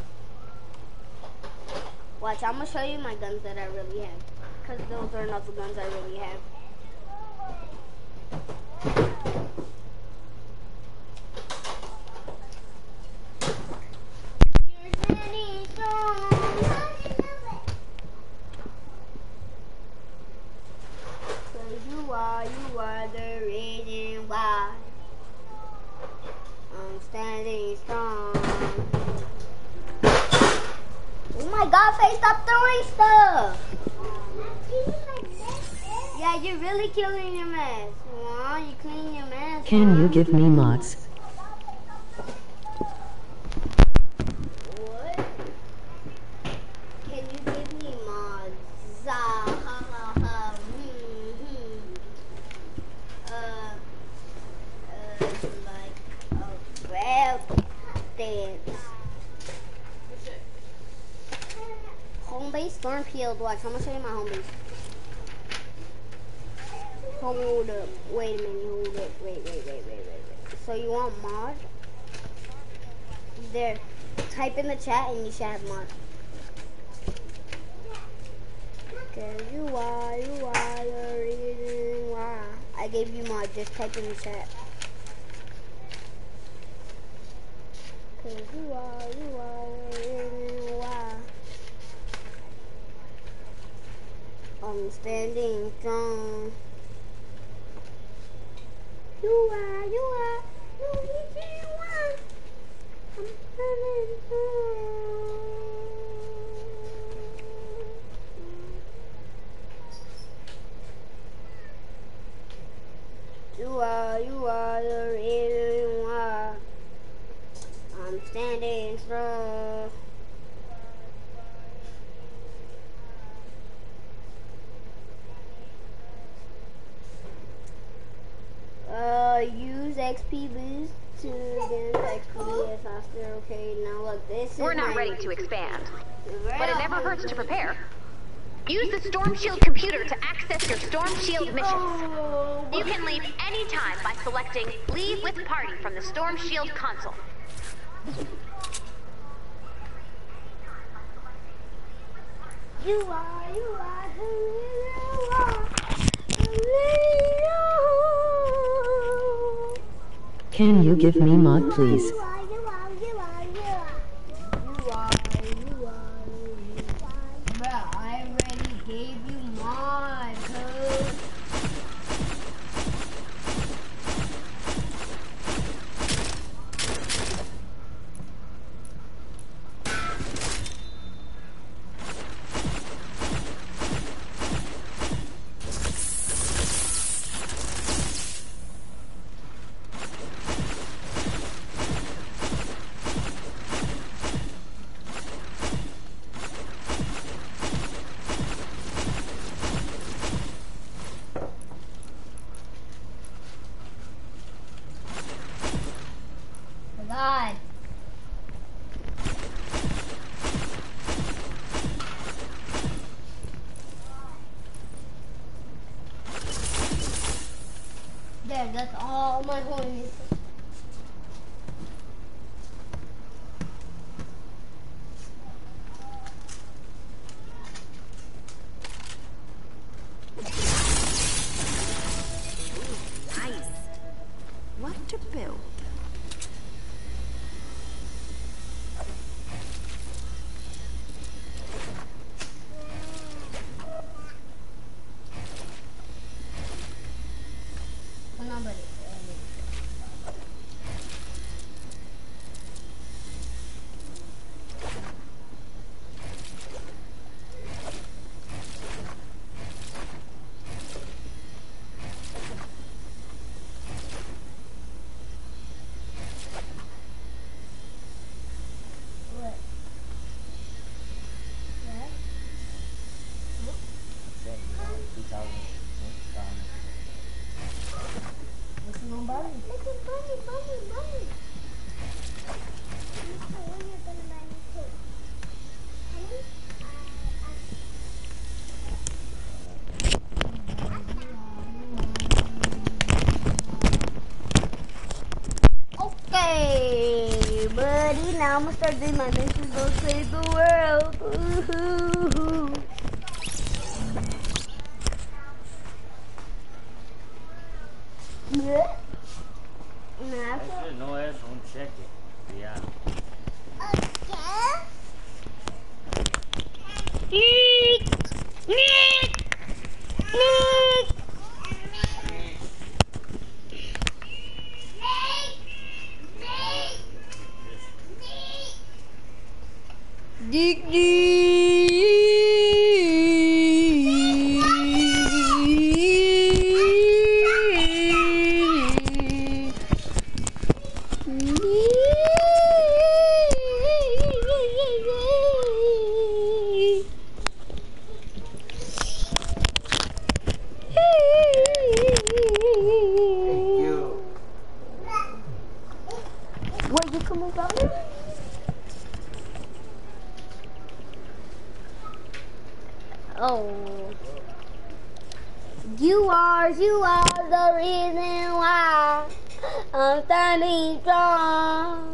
Watch, I'm gonna show you my guns that I really have. Because those are not the guns I really have. You are the reason why I'm standing strong. Oh my god, Faye, stop throwing stuff! Yeah, you're really killing your mess. Wow, you clean your mess. Can you give me mods? What? Can you give me mods? Well, dance. Home base, Stormfield. Watch, I'm gonna show you my home base. Hold up. Wait a minute. Hold up. Wait. So you want mod? There. Type in the chat and you should have mod. Cause you are the reason why. I gave you mod. Just type in the chat. Cause you are the reason why. I'm standing strong. You are the reason why. You are the reason why I'm standing strong. Use XP boost to get XP faster. Okay, now look, this is We're not my ready to expand, real but it never hurts to hungry. prepare. Use the Storm Shield computer to access your Storm Shield missions. Oh, You can leave anytime by selecting Leave with Party from the Storm Shield console. you are who you are. Can you give me mod, please? You are. Bruh, I already gave you mod, cuz. God. There, that's all my homies. Nice. What to build? Okay, buddy. Now I'm gonna start doing my missions. Go save the world. Ooh. Yeah. No es un cheque. Ya. Dig Where you coming from? Oh. You are the reason why I'm standing strong.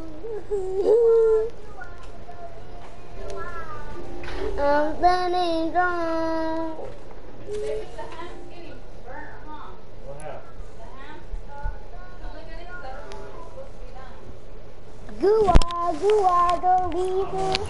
I'm standing strong. Baby, the ham's getting burnt, huh? What happened? The ham? No, look at it, that's supposed to be done. You are the reason.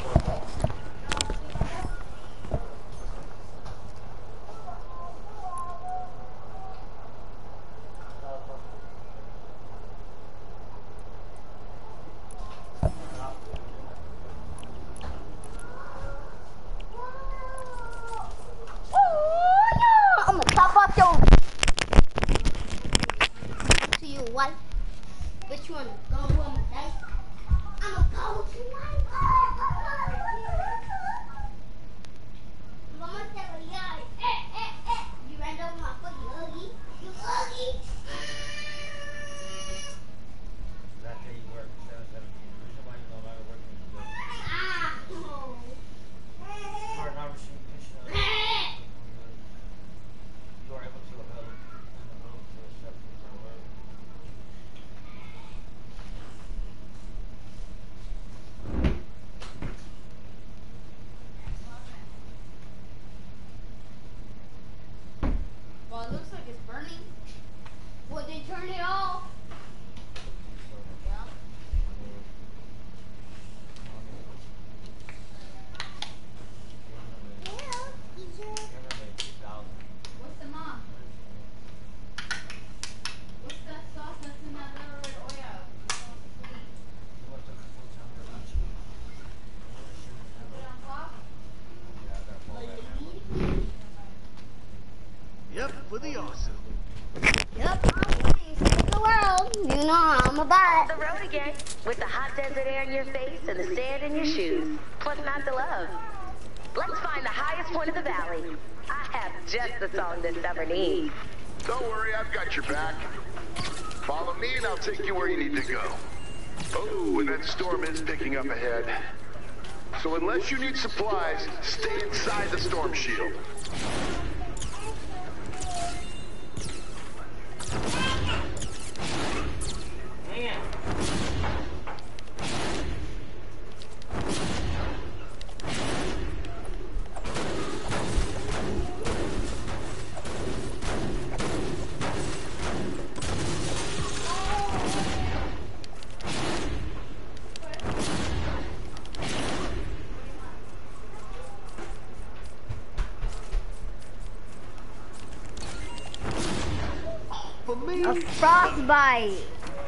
Turning? Well, they turn it off. Yeah. What's the mom? What's that sauce that's in that little red oil? Put it on top? Yep, for the awesome. Yep, I'm ready to save the world. You know I'm a On bot. the road again, with the hot desert air in your face and the sand in your shoes, plus not to love. Let's find the highest point of the valley. I have just the song this summer needs. Don't worry, I've got your back. Follow me and I'll take you where you need to go. Oh, and that storm is picking up ahead. So unless you need supplies, stay inside the storm shield. A frostbite.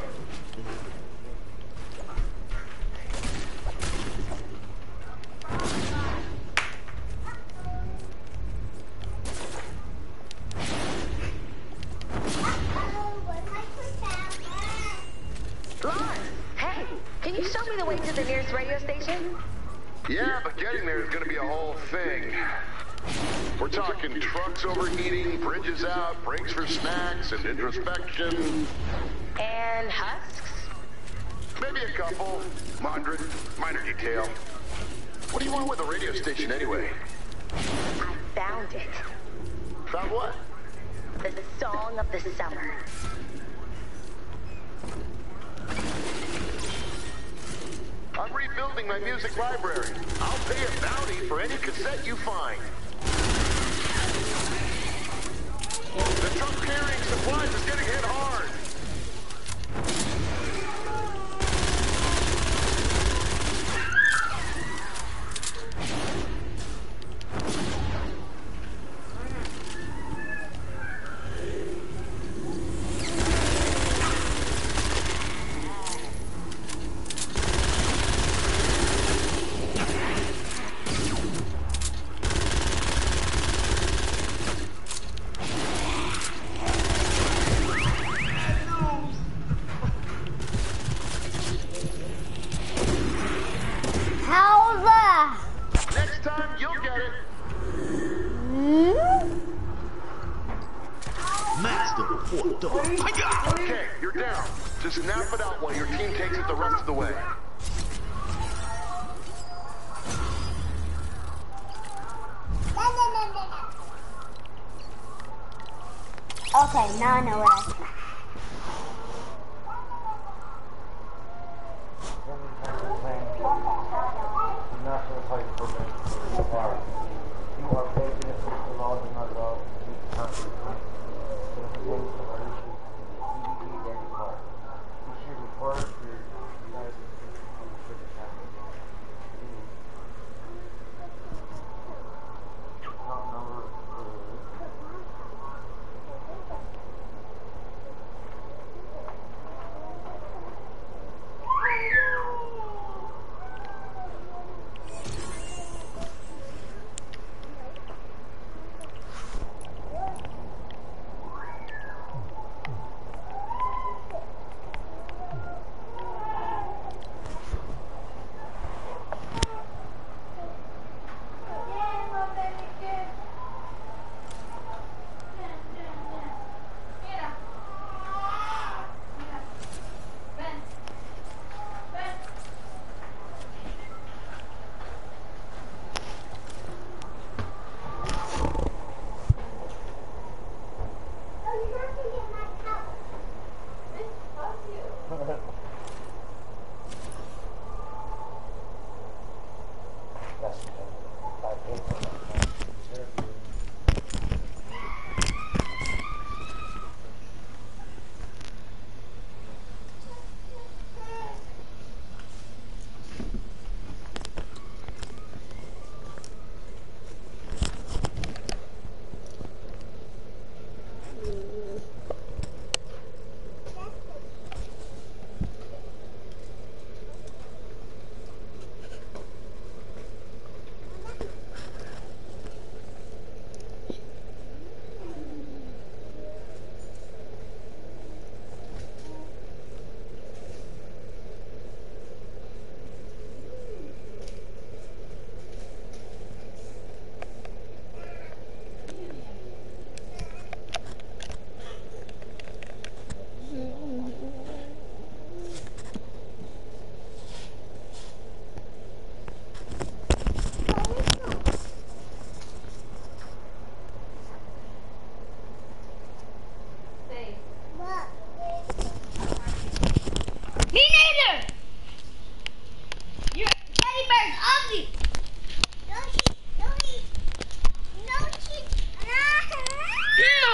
Lawrence, hey, can you show me the way to the nearest radio station? Yeah, but getting there is going to be a whole thing. We're talking trucks overheating, bridges out, breaks for snacks, and introspection. And husks? Maybe a couple. Minor detail. What do you want with a radio station anyway? I found it. Found what? The song of the summer. I'm rebuilding my music library. I'll pay a bounty for any cassette you find. The truck carrying supplies is getting hit hard. Next time, you'll get it. Okay, you're down. Just nap it out while your team takes it the rest of the way. Okay, now I know what I said.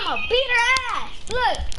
I'ma beat her ass. Look.